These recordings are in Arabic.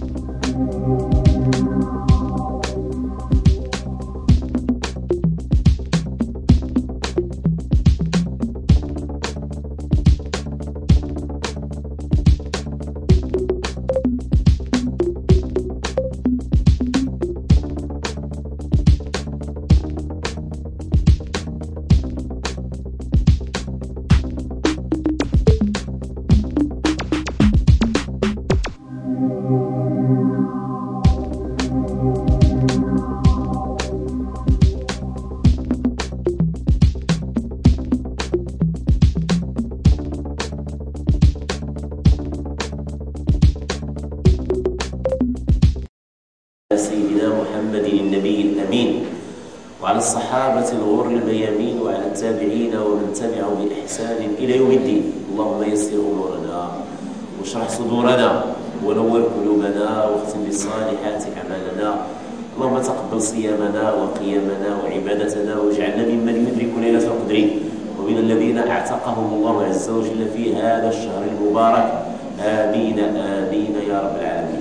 سيدنا محمد النبي الأمين وعلى الصحابة الغر الميامين وعلى التابعين ومن تبعهم بإحسان إلى يوم الدين. اللهم يسر أمورنا واشرح صدورنا ونور قلوبنا واختم بالصالحات أعمالنا. اللهم تقبل صيامنا وقيامنا وعبادتنا واجعلنا ممن يدرك ليلة القدر ومن الذين اعتقهم الله عز وجل في هذا الشهر المبارك. آمين آمين يا رب العالمين.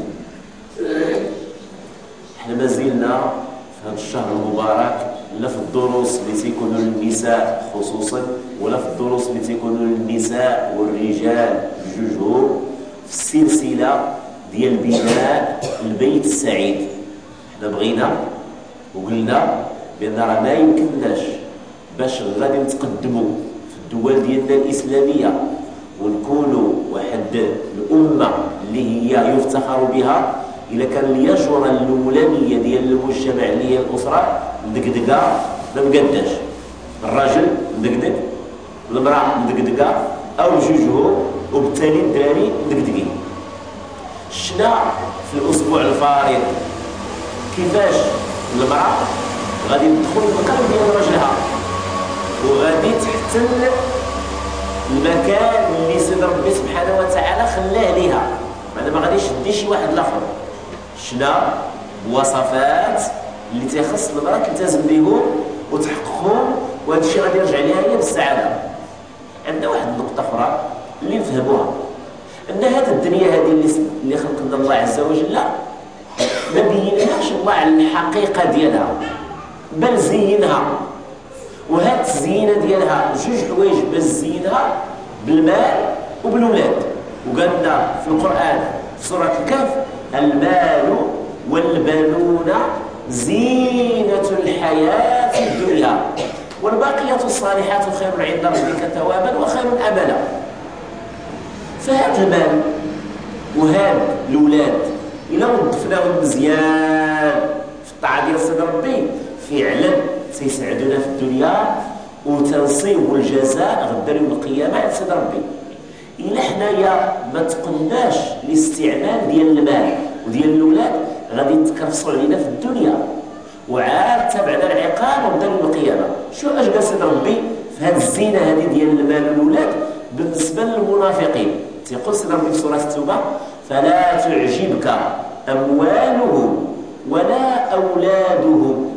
احنا ما زلنا في هذا الشهر المبارك لا في الدروس اللي تيكونوا للنساء خصوصا ولا في الدروس اللي تيكونوا للنساء والرجال بجوجهم في السلسله ديال بناء البيت السعيد. احنا بغينا وقلنا بان راه ما يمكنناش باش غادي نتقدموا في الدول ديالنا الاسلاميه ونكونوا واحد الامه اللي هي يفتخر بها إلا كان اليجرة الأولانية ديال المجتمع اللي هي الأسرة مدقدقة ما مقداش. الراجل مدقدق والمرأة مدقدقة أو جوجهم وبالتالي الدراري مدقدقين. شنا في الأسبوع الفارط كيفاش المرأة غادي تدخل القلب ديال راجلها وغادي تحتل المكان اللي سيد ربي سبحانه وتعالى خلاه ليها. معنى ما غاديش تدي شي واحد الاخر. شنا وصفات اللي تيخص المرأة تلتزم بهم وتحققهم، وهذا الشيء غادي يرجع ليها هي بالسعادة. عندنا واحد النقطة أخرى اللي نفهموها، أن هذه الدنيا هذه اللي خلقنا الله عز وجل ما بينهاش الله على الحقيقة ديالها بل زينها. وهذه الزينة ديالها جوج حوايج باش زينها بالمال وبالولاد. وقال لنا في القرآن في سورة الكهف المال والبنون زينة الحياة الدنيا والباقيات الصالحات خير عند ربك ثوابا وخير أملا. فهذا المال وهذا الأولاد إلا وظفناهم مزيان في الطاعة ديال سيد ربي فعلا سيسعدونا في الدنيا وتنصيب الجزاء غدا يوم القيامة عند سيد ربي. إلا حنايا ما تقناش الاستعمال ديال المال وديال الأولاد غادي يتكرفصوا علينا في الدنيا وعاد تبعنا العقاب غدا يوم القيامة. شو اش قال سيد ربي في هذه الزينة هذه ديال المال والأولاد بالنسبة للمنافقين؟ تيقول سيد ربي في سورة التوبة فلا تعجبك أموالهم ولا أولادهم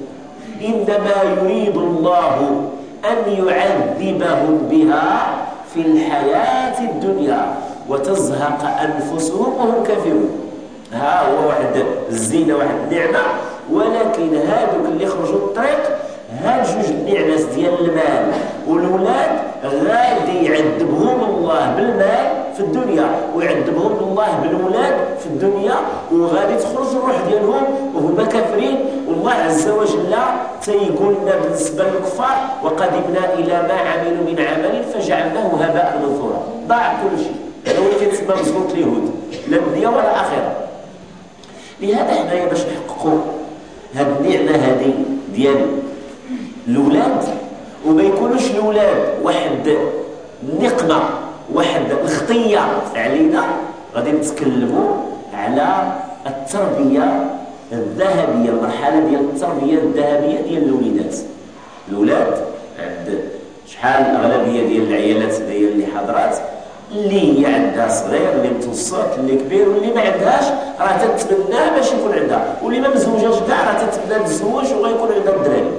إنما يريد الله أن يعذبهم بها في الحياة الدنيا وتزهق أنفسهم وهم كافرون. ها هو واحد الزينة واحد النعمة، ولكن هادوك اللي خرجوا الطريق هاد جوج النعمات ديال المال والولاد غادي يعذبهم الله بالمال في الدنيا ويعذبهم الله بالولاد في الدنيا، وغادي تخرج الروح ديالهم وهما كافرين. والله عز وجل تيقول لنا بالنسبه للكفار وقدمنا الى ما عملوا من عمل فجعلناه هباء منثورا. ضاع كل شيء. هذا هو اللي كيتسمى مزبوط اليهود لا الدنيا ولا الاخره. لهذا حنايا باش نحققوا هاد النعمه هذه ديال الأولاد وما يكونوش الأولاد واحد النقمة واحد الخطية علينا، غادي نتكلموا على التربية الذهبية، المرحلة ديال التربية الذهبية ديال الوليدات. الأولاد عند شحال الأغلبية ديال العيالات اللي حضرات اللي هي عندها صغير اللي متوسط اللي كبير واللي ما عندهاش راه تتمنى باش يكون عندها، واللي ما مزوجاش كاع راه تتمنى تتزوج وغيكون عندها الدراري.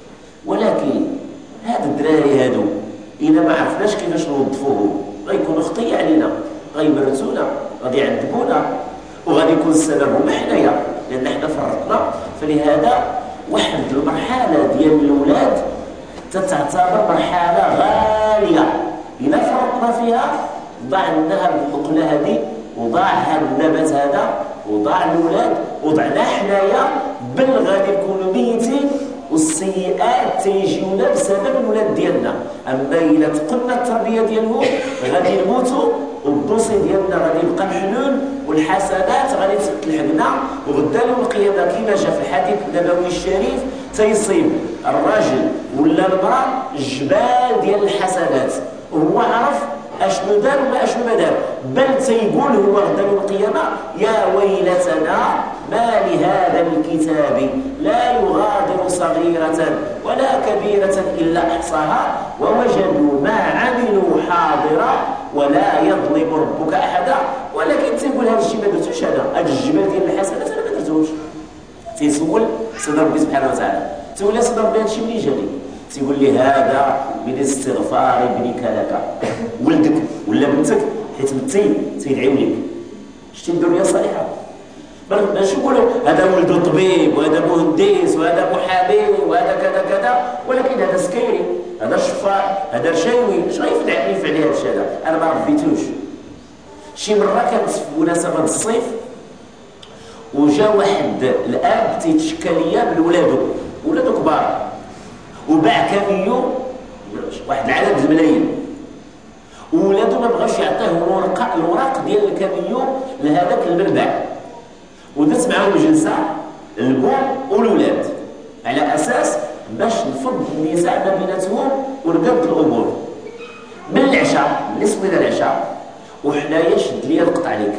ولكن هاد الدراري هادو إلا ما عرفناش كيفاش نوظفوهم غيكونوا خطية علينا، غيمرتونا، غادي يعذبونا. وغادي يكون السبب هما حنايا، لان حنا فرطنا. فلهذا واحد المرحله ديال الاولاد تتعتبر مرحله غاليه، الا فرطنا فيها ضاع لنا هاد النقله هذه، وضاع هاد النبات هذا، وضاع الاولاد، وضعنا حنايا، بل غادي نكونوا ميتين والسيئات تيجيونا بسبب الولاد ديالنا. اما الا تقلنا التربيه ديالهم غادي نموتوا، والدوسي ديالنا غادي يبقى محلول، والحسنات غادي تلحقنا، وغدا يوم القيامه كما جاء في الحديث النبوي الشريف تيصيب الراجل ولا المراه الجبال ديال الحسنات، وهو عرف اشنو دار وما اشنو ما دار، بل تيقول هو غدا يوم القيامه يا ويلتنا ما لهذا الكتاب لا يغادر صغيرة ولا كبيرة إلا أحصاها ووجدوا ما عملوا حاضرا ولا يظلم ربك أحدا. ولكن تيقول هذا الشيء ما درتوش أنا، هاد الجبال ديال الحسنات أنا ما درتوش. تيسول سيدي ربي سبحانه وتعالى، تقول لي سيدي ربي هذا الشيء منين جاني؟ تيقول لي هذا من استغفار ابنك لك، ولدك ولا بنتك حيت بنتي تيدعيو لك، شتي الدنيا صالحة. ماشي نقولوا هذا ولد طبيب وهذا مهندس وهذا محامي وهذا كذا كذا، ولكن هذا سكيري، هذا شفاء، هذا رشاوي، اش غيفعل عليه هذا الشيء هذا؟ انا ما ربيتوش. شي مره كانت في مناسبه الصيف وجا واحد الاب تيتشكى ليا من ولادو كبار، وباع كاميو واحد العدد الملايين، وولادو ما بغاوش يعطيه الوراق ديال الكاميو لهذاك المنبع، ودرت معاهم جلسه البوم والولاد على اساس باش نفض النزاع ما بيناتهم ونقاد الامور. من العشاء ملي صلينا العشاء وحنايا شد ليا القط عليك،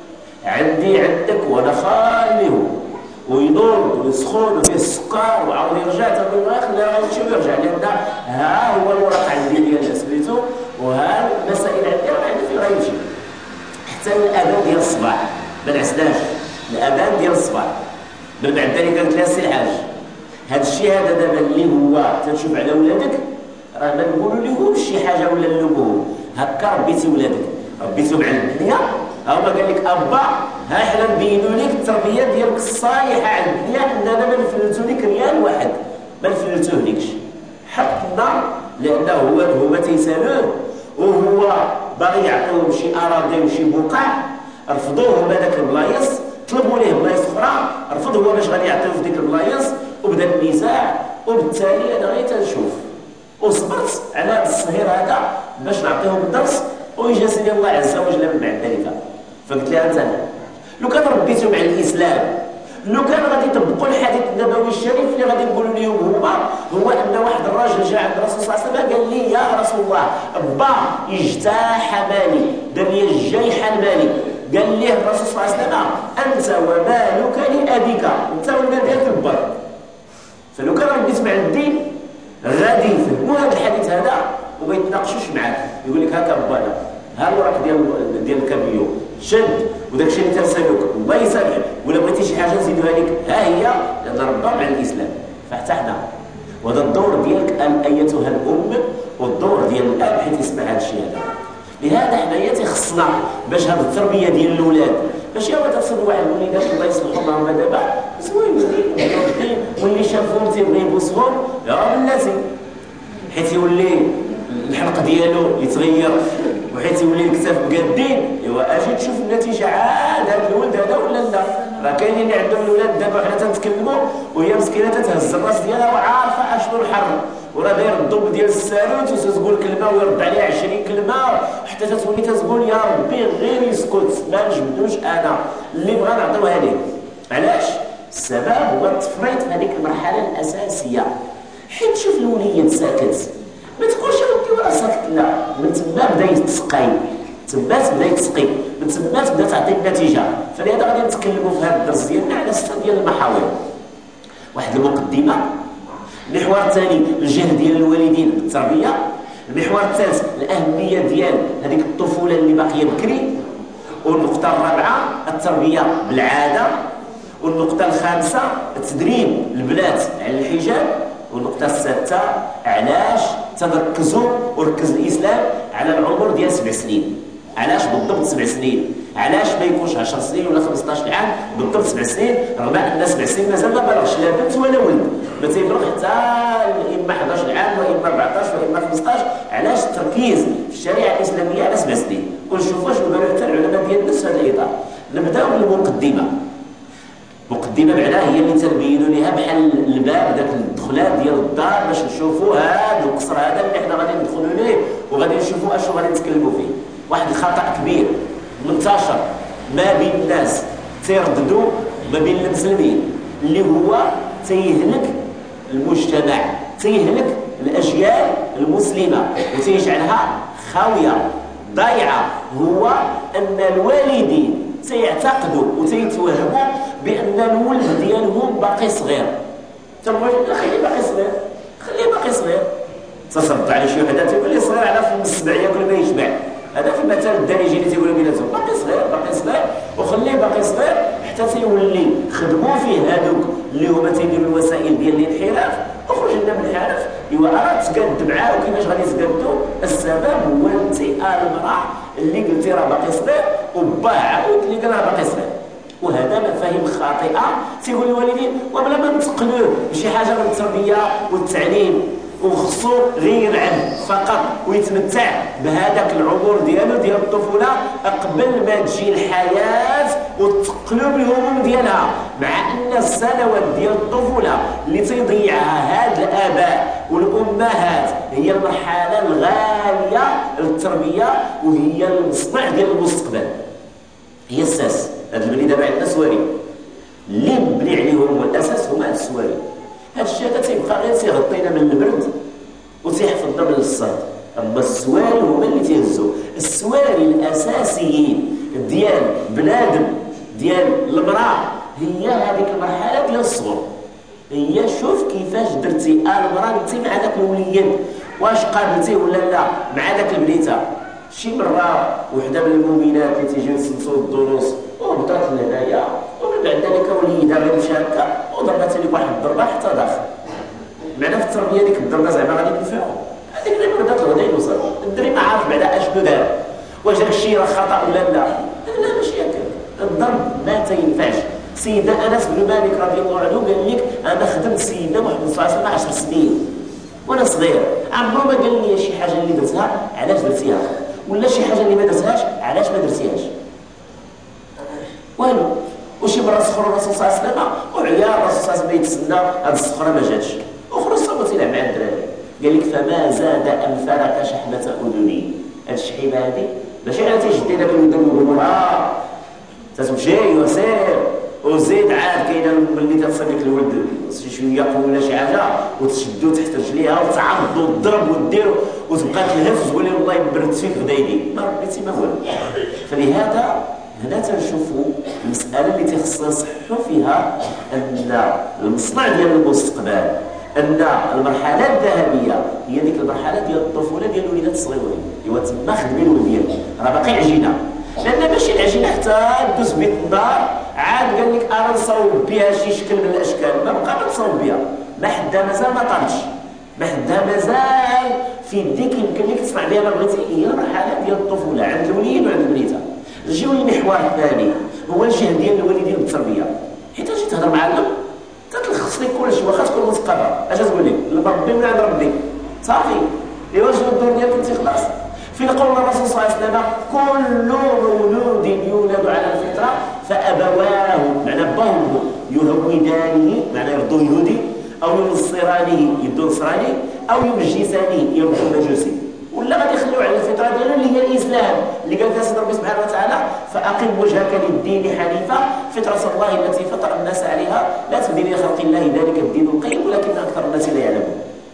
عندك وانا خاليهم، وينوض ويسخن وفيه السكر وعاود يرجع تقول له خلينا نمشيو ويرجع لنا ها هو الورق عندي ديال سميتو، وها المسائل عندي راه عندي فين غيمشي. حتى الاذان ديال الصباح ما نعسناش، الاذان ديال الصباح. من بعد ذلك قالت لها السي الحاج هذا الشيء هذا دابا اللي هو تنشوف على ولادك راه ما نقولوا لهمش شي حاجه ولا نلوموهم، هكا ربيتي ولادك ربيتهم على الدنيا. هما قال لك ابا ها حنا نبينوا لك التربيه ديالك الصالحه على الدنيا، اننا ما نفلتوا لك ريال واحد، ما نفلتوه لكش حقنا، لانه هما تيسالوه وهو باغي يعطيهم شي اراضي وشي بقع، رفضوهم هذاك البلايص، طلبوا ليه بلايص اخرى، رفض هو باش غادي يعطيهم في ديك البلايص، وبدا النزاع. وبالتالي انا غير تنشوف وصبرت على هذا الصهير هذا باش نعطيهم الدرس، ويجي سيدي الله عز وجل من بعد ذلك. فقلت لها انت لو كان ربيتهم على الاسلام، لو كان غادي يطبقوا الحديث النبوي الشريف اللي غادي نقولوا لهم هو ان واحد الراجل جاء عند الرسول صلى الله عليه وسلم قال لي يا رسول الله با اجتاح مالي، دار لي الجيحه المالي. قال ليه الرسول صلى الله عليه وسلم انت ومالك لابيك، انت والمال ديالك البر. فلو كان ربيت مع الدين غادي يفهموا هذا الحديث هذا وما يتناقشوش معاك، يقول لك هكا بانا ها الوراق ديال الكاميو شد، وداك الشيء اللي ترسلوك الله يسامحك، ولا بغيتي شي حاجه نزيدوها لك ها هي، لان ربا مع الاسلام. فحتى حنا وهذا الدور ديالك ايتها الام والدور ديال الاب حيت يسمع هذا الشيء هذا. لهذا حنايا تيخصنا باش هذه التربيه ديال الاولاد باش يا تصل واحد الوليدات الله يصلحهم هما دابا زوينين واللي شافهم تيبغي يبوسهم يا بلاتي، حيت يولي الحلق ديالو يتغير، وحيت يولي الكتاف مقادين. ايوا اجي تشوف النتيجه عاد هذا الولد هذا ولا لا. راه كاينين اللي عندهم الاولاد دابا حنا تنتكلموا وهي مسكينه تتهز الراس ديالها وعارفه اشنو الحر، وراه داير الضب ديال السالوت وتقول كلمه ويرد عليها 20 كلمه، حتى تتولي تقول يا ربي غير يسكت ما نجبدوش انا اللي بغا نعطيوها ليه. علاش؟ السبب هو التفريط في هذيك المرحله الاساسيه. حيت شوف الوليد ساكت ما تقولش ودي ولا ساكت، لا، من تما بدا يتسقي، تما تبدا يتسقي، من تما تبدا تعطي النتيجه. فلهذا غادي نتكلموا في هذا الدرس ديالنا على 6 ديال المحاور. واحد المقدمه، المحور الثاني الجهد ديال الوالدين بالتربيه، المحور الثالث الاهميه ديال هذيك الطفوله اللي باقيه بكري، والنقطه الرابعه التربيه بالعاده، والنقطه الخامسه تدريب البنات على الحجاب، والنقطه السادسه علاش تركزوا وركز الاسلام على العمر ديال 7 سنين. علاش بالضبط 7 سنين؟ علاش ما يكونش 10 سنين ولا 15 عام بالضبط 7 سنين، رغم ان 7 سنين مازال ما بلغش لا بنت ولا ولد، ما تيبلغ حتى اما 11 عام واما 14 واما 15. علاش التركيز في الشريعه الاسلاميه على 7 سنين؟ ونشوفوا شنو قالوا حتى العلماء ديالنا في هذا الاطار. نبداو بالمقدمه. مقدمه معناها هي اللي تنبينوا لها بحال الباب داك الدخلات ديال الدار باش نشوفوا هذا القصر هذا اللي حنا غادي ندخلوا ليه وغادي نشوفوا اشنو غادي نتكلموا فيه. واحد الخطا كبير منتشر ما بين الناس تيرددوا ما بين المسلمين اللي هو تيهلك المجتمع، تيهلك الاجيال المسلمه وتيجعلها خاويه ضايعه، هو ان الوالدين تيعتقدوا وتيتوهموا بان الولد ديالهم باقي صغير. تنقول خليه باقي صغير، خليه باقي صغير. تصدق على شي وحده تيقول لي صغير على في السبع ياكل ما يشبع. هذا في المثل الدارجي اللي تيقولوا بيناتهم باقي صغير باقي صغير، وخليه باقي صغير حتى تيولي خدموا فيه هذوك اللي هما تيديروا الوسائل ديال الانحراف. اخرج لنا من الحرف، ايوا راه تقاد معاه وكيفاش غادي تقادو؟ السبب هو انت المراه اللي قلتي راه باقي صغير وباه عاود اللي قال راه باقي صغير. وهذا مفاهيم خاطئه تيقول الوالدين وبلا ما نتقنوه بشي حاجه من التربيه والتعليم، وخصو غير يلعب فقط ويتمتع بهذاك العمر ديالو ديال الطفوله قبل ما تجي الحياه وتقلب الهموم ديالها. مع ان السنوات ديال الطفوله اللي تيضيعها هاد الاباء والامهات هي المرحله الغاليه للتربيه وهي المصنع ديال المستقبل، هي الساس. هاد البني دابا عندنا سواري اللي مبني عليهم هو الاساس هما هاد السواري. هاد الشيء هذا تيبقى غير تيغطينا من البرد وتيحفظنا من الصهد، اما السواري هما اللي تيهزوا. السواري الاساسيين ديال بنادم ديال المراه هي هذيك المرحله ديال الصغر. هي شوف كيفاش درتي المراه انت مع داك الوليد، واش قابلتيه ولا لا مع داك البنيته. شي مره وحده من المؤمنات اللي تيجيو يسلسوا الدروس وهبطات لهنايا ومن بعد ذلك وليدها غير مشى هكا وضربات لك واحد الضربه حتى داخل. معنا في التربيه ديك الضربه زعما غادي تنفعو، هذيك اللي بدات الغدا يوصل الدري ما عارف بعدا اشنو دار، واش داك الشيء راه خطا ولا لا. لا ماشي هكا، الضرب ما تينفعش. سيدنا انس بن مالك رضي الله عنه قال لك انا خدمت سيدنا محمد صلى الله عليه وسلم 10 سنين وانا صغير، عمرو ما قال لي شي حاجه اللي درتها علاش درتيها ولا شي حاجه اللي ما درتهاش علاش ما درتيهاش، والو. وشي مره سخر الرسول صلى الله عليه وسلم وعيا الرسول صلى الله عليه وسلم يتسنى هذه السخره ما جاتش، وخرج صبت يلعب مع الدراري قال لك فما زاد ان فرق شحمه اذني. هاد الشحيمه هذه ماشي غير تيشدي داك الودن ويقول تتمشي وسير وزيد عاد كاينه ملي تتصل لك الولد شي شويه ولا شي حاجه وتشدو تحت رجليها وتعرض وتضرب ودير وتبقى تلهف وتقول لي والله برد فيك بدايدي ما رديتي ما والو. فلهذا هنا تنشوفوا المساله اللي تيخصنا نصححوا فيها ان المصنع ديال المستقبل، ان المرحله الذهبيه هي ديك المرحله ديال الطفوله ديال الوليدات الصغيورين ايوا تما خدمي الولد ديالك راه باقي عجينه، لان ماشي العجينه حتى دوز بيت الدار عاد قال لك انا نصاوب بها شي شكل من الاشكال ما بقى ما تصاوب بها، ما حدا مازال ما طارش، ما حدا مازال في يديك يمكن لك تسمع بها ما بغيتي. هي المرحله ديال الطفوله عند الوليد وعند البنيته. نجيو للمحور الثاني هو الجهه ديال الوالدين بالتربيه، حيت اجي تهضر مع الام تتلخص لك كلشي واخا تكون مثقفه اش تقول لك ربي من عند ربي صافي ايوا شنو الدور ديالك انت خلاص. في قول الرسول صلى الله عليه وسلم كل مولود يولد على الفطره فابواه معنى باهم يهودانه معنى يرضوه يهودي او ينصرانه يدو نصراني او يمجسانه يرضوه مجوسي، ولا غادي يخليو على الفطره ديالو اللي هي الاسلام اللي قال فيها سيدنا ربي سبحانه وتعالى فاقم وجهك للدين حنيفا فطره الله التي فطر الناس عليها لا تبديل لخلق الله ذلك الدين القيم ولكن اكثر الناس لا يعلمون.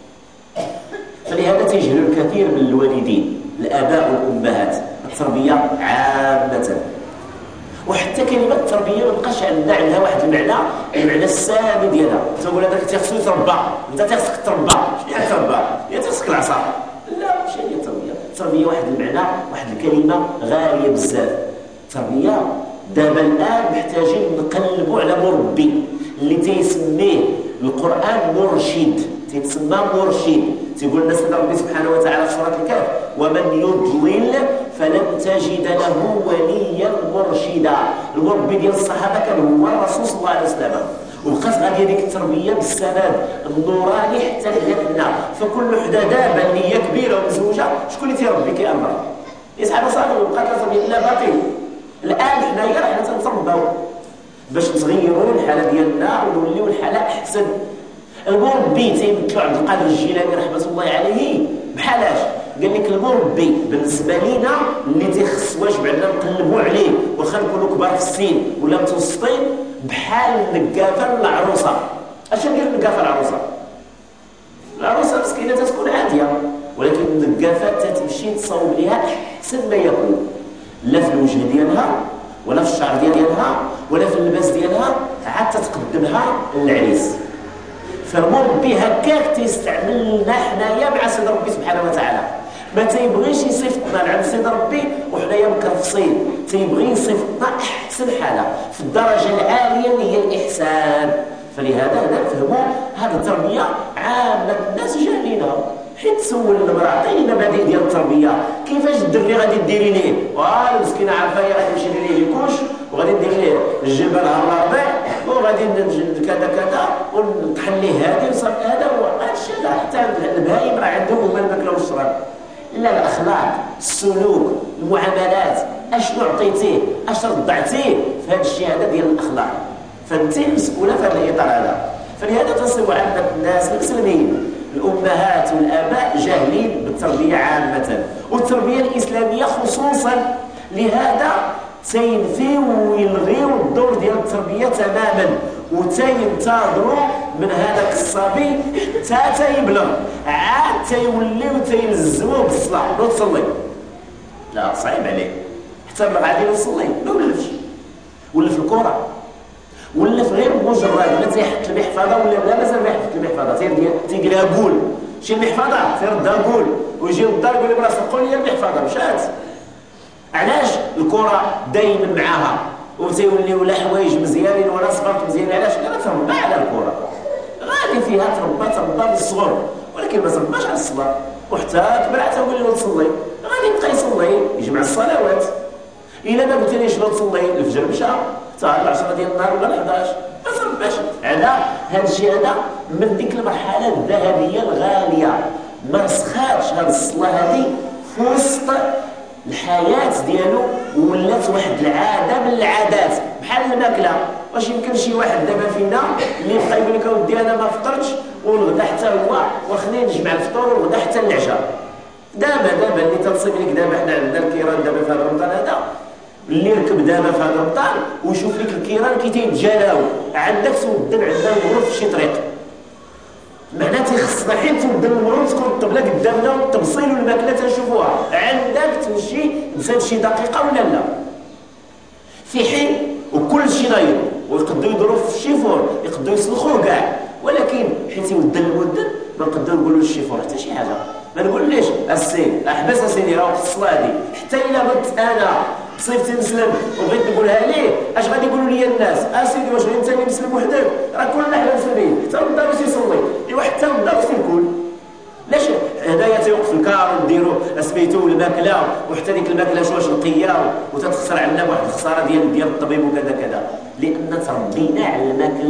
فلهذا تجهل الكثير من الوالدين الاباء والامهات التربيه عامه، وحتى كلمه التربيه ما بقاش عندها واحد المعنى السامي ديالها. تقول هذاك تيخصو يتربى، انت تيخصك تربى، شنو يعني تربى؟ هي تيخصك العصا. لا ماشي هي التربيه، التربيه واحد المعنى واحد الكلمه غاليه بزاف. التربيه دابا الان محتاجين نقلبوا على مربي اللي تيسميه القران مرشد، تيتسمى مرشد. تيقول لنا سيدنا ربي سبحانه وتعالى في سوره الكهف ومن يضلل فلن تجد له وليا مرشدا. المربي ديال الصحابه كان هو الرسول صلى الله عليه وسلم، وبقات غاديه ديك التربيه بالسند النوراني حتى لحنا. فكل وحده دابا اللي هي كبيره ومزوجه شكون اللي تيربي كيامرها؟ يسحب صافي وبقات تربيه لا باقي. الان حنايا حنا تنترباو باش نتغيروا الحاله ديالنا ونوليو الحاله احسن. المربي تيمثلو عبد القادر الجيلاني رحمه الله عليه بحالاش قال لك المربي بالنسبه لينا اللي تيخص واجب علينا نقلبوا عليه واخا نكونوا كبار في السن ولا متوسطين، بحال النقافه العروسه. اش ندير النقافه العروسه؟ العروسه مسكينه تكون عاديه، ولكن النقافه تتمشي تصاوب ليها احسن ما يكون، لا في الوجه ديالها ولا في الشعر ديالها ولا في اللباس ديالها، عاد تتقدمها للعريس. فالمربي هكاك تيستعمل لنا حنايا مع سيد ربي سبحانه وتعالى. ما تيبغيش يصيفطنا لعند سيد ربي وحنايا مكرفصين، تيبغي يصيفطنا احسن حاله في الدرجه العاليه اللي هي الاحسان. فلهذا هنا نفهموا هذه التربيه عامه الناس جاهلينها. حيت تسول المراه عطيني مبادئ ديال التربيه، كيفاش الدري غادي ديري ليه؟ المسكينه عارفه هي غادي تمشي ليه ليكوش وغادي ندير ليه الجبل نهار الاربع وغادي كذا كذا ونطحن ليه هادي وصافي. هذا هو هادشي. لا حتى البهايم راه عندهم هما الماكله والشراب. لا، الاخلاق، السلوك، المعاملات، اشنو عطيتيه، اش رضعتيه، فهاد الشيء هذا ديال الاخلاق. فانت مسؤوله في هذا الاطار هذا. فلهذا تصيب عامه الناس المسلمين الامهات والاباء جاهلين بالتربيه عامه والتربيه الاسلاميه خصوصا. لهذا تينفيو ويلغيو الدور ديال التربيه تماما وتينتظروا من هذاك الصبي حتى تيبلغ عاد تيوليو تيلزموه بالصلاه. لو تصلي لا صعيب عليه حتى بلغ عادي يصلي ما ولفش، ولا في الكره ولا في غير مجرد ولا تيحط المحفظه ولا لا مازال ما يحط المحفظه تيقول لها قول شي المحفظه تيردها قول ويجي للدار يقول لي براسك قول لي المحفظه مشات. علاش الكره دائما معاها وتيوليو لا حوايج مزيانين ولا صفات مزيانين؟ علاش؟ لا فهم ما على الكره غادي فيها تربى بالصغر ولكن ما ترباش على الصلاه. وحتى كبر عاد تقول له تصلي غادي يبقى يصلي يجمع الصلوات. الا ما قلتليش لا تصلي الفجر مشى حتى 10 ديال النهار ولا 11 ما ترباش على هذا الشيء. هذا من ديك المرحله الذهبيه الغاليه ما رسخاتش هذه الصلاه هذه في وسط الحياه ديالو ولات واحد العاده من العادات بحال الماكله. واش يمكن شي واحد دابا فينا اللي يبقى يقول لك اودي انا ما فطرتش والغدا حتى هو وخليني نجمع الفطور والغدا حتى العشاء؟ دابا اللي تنصيب لك دابا حنا عندنا الكيران دابا في هذا رمضان هذا اللي يركب دابا في هذا رمضان ويشوف لك الكيران كي تيتجالاو عندك تودن عندنا المرور في شي طريق. معناتها تيخصنا حين تودن المرور تكون الطبله قدامنا والتبصيل والماكله تنشوفوها عندك تمشي تزاد شي دقيقه ولا لا في حين وكل شيء نايض ويقدروا يديروا في الشيفور يقدروا يسلخوه كاع. ولكن حيت يودن المدن ما نقدروا نقولوا للشيفور حتى شي حاجه. ما نقوليش السيد احبس اسيدي راه وقت الصلاه دي. حتى الا بغيت انا صيفت مسلم وبغيت نقولها ليه اش غادي يقولوا لي الناس؟ اسيدي واش انت اللي مسلم وحدك؟ راه كلنا حنا مسلمين حتى الدار يصلي ايوا حتى الدار تيكون. لاش هنايا تيوقف الكار ونديروا سميتو الماكله وحتى ديك الماكله واش نقياو وتتخسر عندنا واحد الخساره ديال الطبيب وكذا كذا؟ لان تربينا على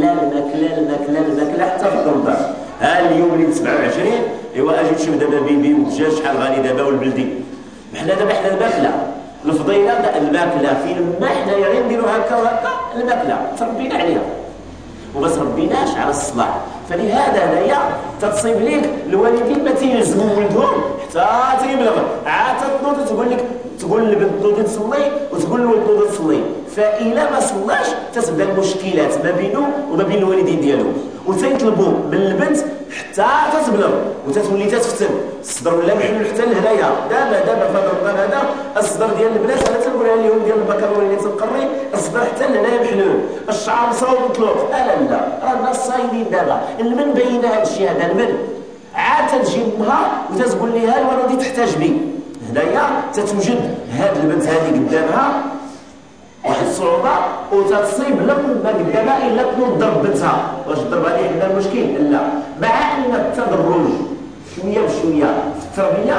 الماكله حتى في رمضان. ها اليوم اللي 27 ايوا اجي تشوف دابا بيبي والدجاج شحال غالي دابا والبلدي. حنا الماكله الفضيله الماكله فين ما حنايا غير نديروا هكا وهكا الماكله تربينا عليها وما تربيناش على الصلاح. فلهذا هنايا تتصيب ليك الوالدين ما تيلزموا ولدهم حتى تيبلغ عاد تنوض تقول للبنت نوضي تصلي وتقول للولد نوضي تصلي. فإلا ما صلاش تتبدا المشكلات ما بينه وما بين الوالدين ديالو وتيطلبوا من البنت حتى تتبلغ وتتولي تتفتن الصدر ولا محلول حتى لهنايا. دابا في هذا رمضان هذا الصدر ديال البنات انا تنقولها لهم ديال البكالوريا اللي تنقري الصدر حتى لهنايا محلول الشعر مصاوب مطلوق. لا راه الناس صايدين دابا المن بين هذا الشيء هذا المن عاد تجي امها وتتقول لها الولد تحتاج بي. هنايا تتوجد هذه البنت هذه قدامها واحد الصعوبه وتتصيب لما قدامها الا تنضرب بنتها. واش ضرب هذه عندنا المشكل؟ لا. مع ان التدرج شويه بشويه في التربيه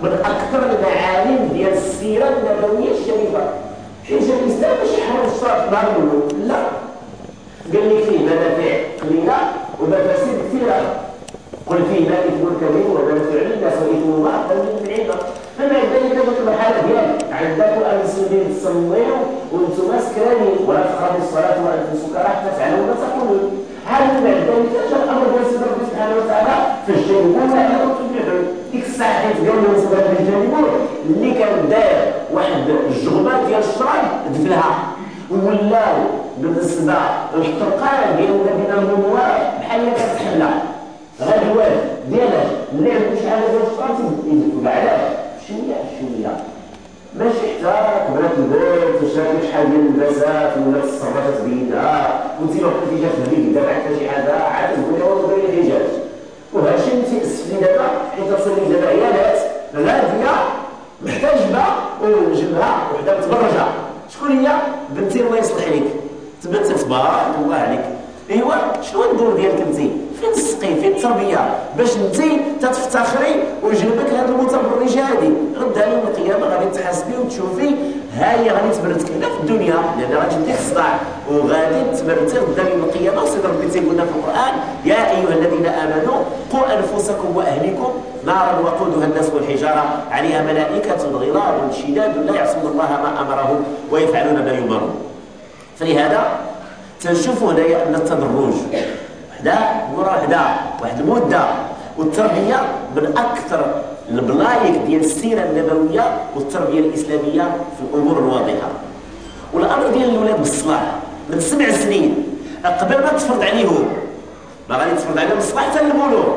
من اكثر المعالم ديال السيره النبويه الشريفه. حيت الاسلام ماشي حرب الشرع في النهار الاول، لا، قال لك فيه منافع قليله ومفاسد كثيره. قل فيهما اثم كبير ومنافع للناس واثمهما اكبر من نفعهما. فمع ذلك هذيك المرحله ديال عندكم المسلمين تصليوا وانتم سكرانين ولا تقربوا الصلاه وانتم سكارى حتى تفعلوا ما تقولون. هذا مع ذلك جاء الامر ديال سيدنا ربي سبحانه وتعالى فاجتنبوا ما نهاكم عنه. ديك الساعه حيت قال لهم سيدنا ربي اجتنبوا اللي كان داير واحد الجغمات ديال الشراب دفلها ولاو بالنسبه للحرقان ديال الذين المنوار بحال اللي كتحلى غادي الوالد ديالك اللي عنده شي حاجه ديال الشراب يدفوا علاش شويه شويه ماشي حتى كبرات البيت وشافت شحال ديال اللباسات ولا الصباطه تبينها وانت ما كنتي جات هذيك دابا حتى شي حاجه عاد تقول لها والله داير الحجاج. وهادشي اللي تيأسف لي دابا حيت تصل لي دابا عيالات غاديه محتاجه وجنبها وحده متبرجه. شكون هي؟ بنتي الله يصلح عليك تبت تبارك الله عليك. ايوا شنو الدور ديالك انت؟ فين السقي؟ فين التربيه؟ باش انت تتفتخري وجنبك هاد المتبرجه هادي غدا يوم القيامه غادي تحاسبي وتشوفي ها هي غادي تبرتك هنا في الدنيا لان غادي تديك الصداع وغادي تبرتي غدا يوم القيامه. وسيد ربي تيقول لنا في القران يا ايها الذين امنوا قوا انفسكم واهليكم نارا وقودها الناس والحجاره عليها ملائكه غلاظ شداد لا يعصون الله ما امرهم ويفعلون ما يؤمرون. فلهذا تنشوفوا هنايا ان التدرج وحده ورا وحده واحد المده والتربيه من اكثر البلايك ديال السيره النبويه والتربيه الاسلاميه في الامور الواضحه. والامر ديال الاولاد بالصلاح من 7 سنين قبل ما تفرض عليهم ما غادي تفرض عليهم الصلاح حتى البلوغ.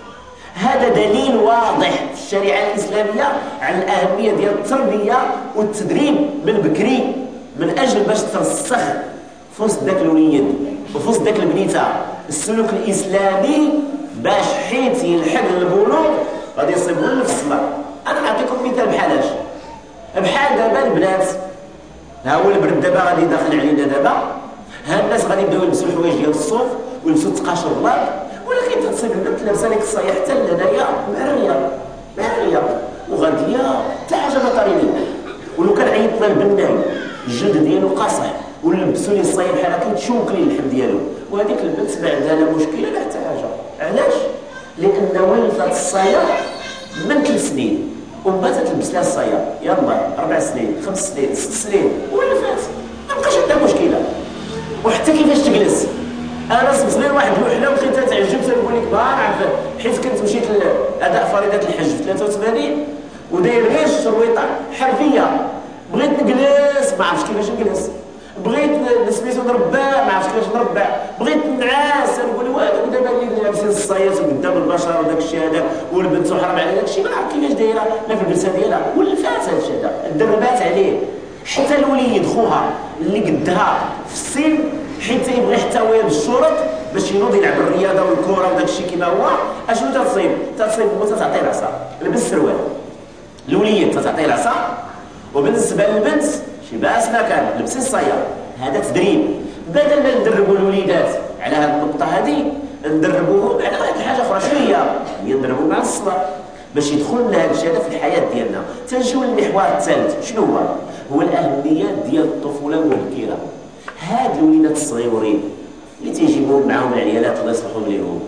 هذا دليل واضح في الشريعه الاسلاميه على الاهميه ديال التربيه والتدريب من بكري من اجل باش ترسخ في وسط داك الوليد وفي وسط داك البنيته السلوك الاسلامي باش حيت يلحق البلوغ غادي يصيبوا في الصلاه. انا نعطيكم مثال بحالاش بحال دابا البنات ها هو البرد دابا غادي داخل علينا دابا ها الناس غادي يبداو يلبسوا الحوايج ديال الصوف ويلبسوا التقاشر الابيض ولكن تصيب البنت لابسه ديك الصايه حتى لهنايا معريه وغاديه حتى حاجه ما طاريني. ولو كان عيطنا البناي الجلد ديالو قاصح ولبسوا لي الصايه بحال هكا تشوك لي اللحم ديالو وهذيك البنت ما عندها لا مشكله لا حتى حاجه. علاش؟ لان ولفات الصايه من 3 سنين وبات تلبس لها الصايه يلا 4 سنين 5 سنين 6 سنين ولفات ما بقاش عندها مشكله. وحتى كيفاش تجلس انا صبت واحد الوحده وبقيت تعجب تنقول لك ما نعرف حيت كنت مشيت لاداء فريضه الحج في 83 وداير غير الشرويطه حرفيه بغيت نجلس ما عرفتش كيفاش نجلس بغيت سميتو نربع ما عرفتش كيفاش نربع بغيت نعاس نقول واه دابا اللي لابسين الصايات قدام البشر وداك الشيء هذا والبنت حرام على داك الشيء ما عرفت كيفاش دايره لا في الجلسه ديالها ولفات هذا الشيء هذا دربات عليه. حتى الوليد خوها اللي قدها في السن حيت يبغي حتى هو بالشرط باش ينوض يلعب الرياضه والكره وداك الشيء كما هو اشنو تتصيب هو تعطيه العصا لبس السروال الوليد تعطيه العصا وبالنسبه للبنت شي باس ما كان لبسي الصايه. هذا تدريب بدل ما ندربوا الوليدات على هذه النقطه هذه ندربوهم على واحد الحاجه اخرى شويه هي ندربوهم على الصلاه باش يدخل لنا هذا الشيء في الحياه ديالنا. تنجيو للمحور الثالث شنو هو الاهميه ديال الطفوله والبكيره. هاد الوليدات الصغيورين اللي تيجيبوهم معاهم العيالات الله يصلحهم ليهم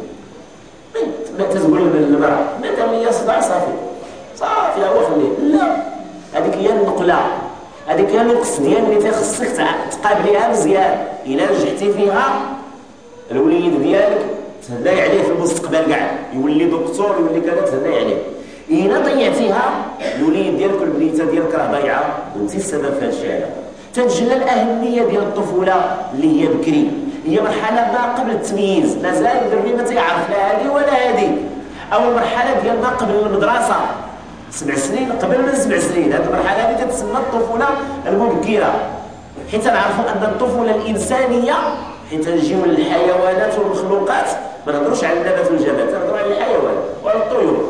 ما تقول للمراه مادام هي صداع صافي هو خليه لا هذيك هي النقله هذيك هي النقص ديال اللي تيخصك تقابليها مزيان. الا نجحتي فيها الوليد ديالك تهلاي عليه في المستقبل كاع يولي دكتور يولي كذا تهلاي عليه. الا ضيعتيها الوليد ديالك والبنيته ديالك راه ضايعه وانت السبب في هذا الشيء هذا. تنجلى الاهميه ديال الطفوله اللي هي بكري هي مرحله ما قبل التمييز مازال الدربي ما تيعرف لا هذه ولا هذه او المرحله ديال ما قبل المدرسه 7 سنين قبل من 7 سنين. هذه المرحله اللي تتسمى الطفوله المبكره حيت نعرفوا ان الطفوله الانسانيه حيت نجيو للحيوانات والمخلوقات ما نهضروش على النبات والجماد نهضروا على الحيوان وعلى الطيور.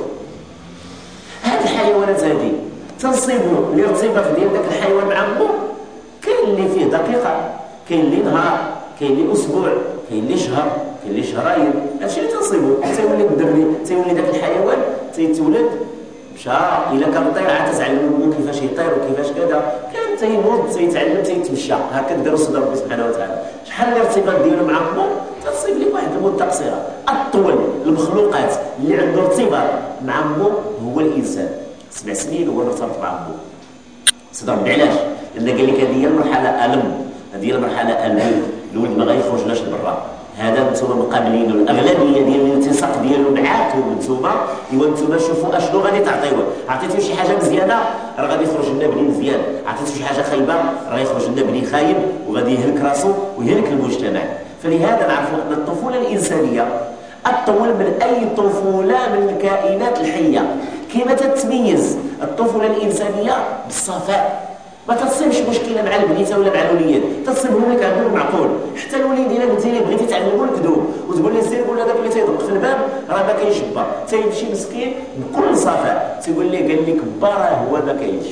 هذه الحيوانات هذه تنصيبوا الارتباط ديال ذاك الحيوان مع مو كاين اللي فيه دقيقه كاين اللي نهار كاين اللي اسبوع كاين اللي شهر كاين اللي شهرين. هادشي اللي تنصيبو تيولي الدري تيولي ذاك الحيوان تيتولد مشى الا كان طير عاد تعلموا كيفاش يطير وكيفاش كذا، كان تينوض تيتعلم تيتمشى. هكا داروا صدر ربي سبحانه وتعالى. شحال الارتباط ديالو مع امو؟ تصيب لك واحد المده قصيره. اطول المخلوقات اللي عنده ارتباط مع امو هو الانسان. 7 سنين هو مرتبط مع امو. صدر ربي علاش؟ لان قال لك هذه هي المرحله الم، هذه هي المرحله الولد ما غيخرجلاش لبرا. هذا نتوما مقابلين الاغلبيه ديال الالتصاق ديالو معاكم نتوما. ايوا نتوما شوفوا اشنو غادي تعطيوه. عطيتو شي حاجه مزيانه راه غادي يخرج لنا بني مزيان، عطيتو شي حاجه خايبه راه يخرج لنا بني خايب وغادي يهلك راسو ويهلك المجتمع. فلهذا نعرفوا ان الطفوله الانسانيه اطول من اي طفوله من الكائنات الحيه. كيما تتميز الطفوله الانسانيه بالصفاء، ما تصيبش مشكله مع البنيته ولا مع الوليد، تصيبهم لك عندهم معقول. حتى الوليد الا قلتي ليه بغيتي تعلموا الكذوب وتقول لي سير قول هذاك اللي تيدق في الباب راه ما كاينش با، تيمشي مسكين بكل صفاء تيقول لي قال لك با راه هو ما كاينش،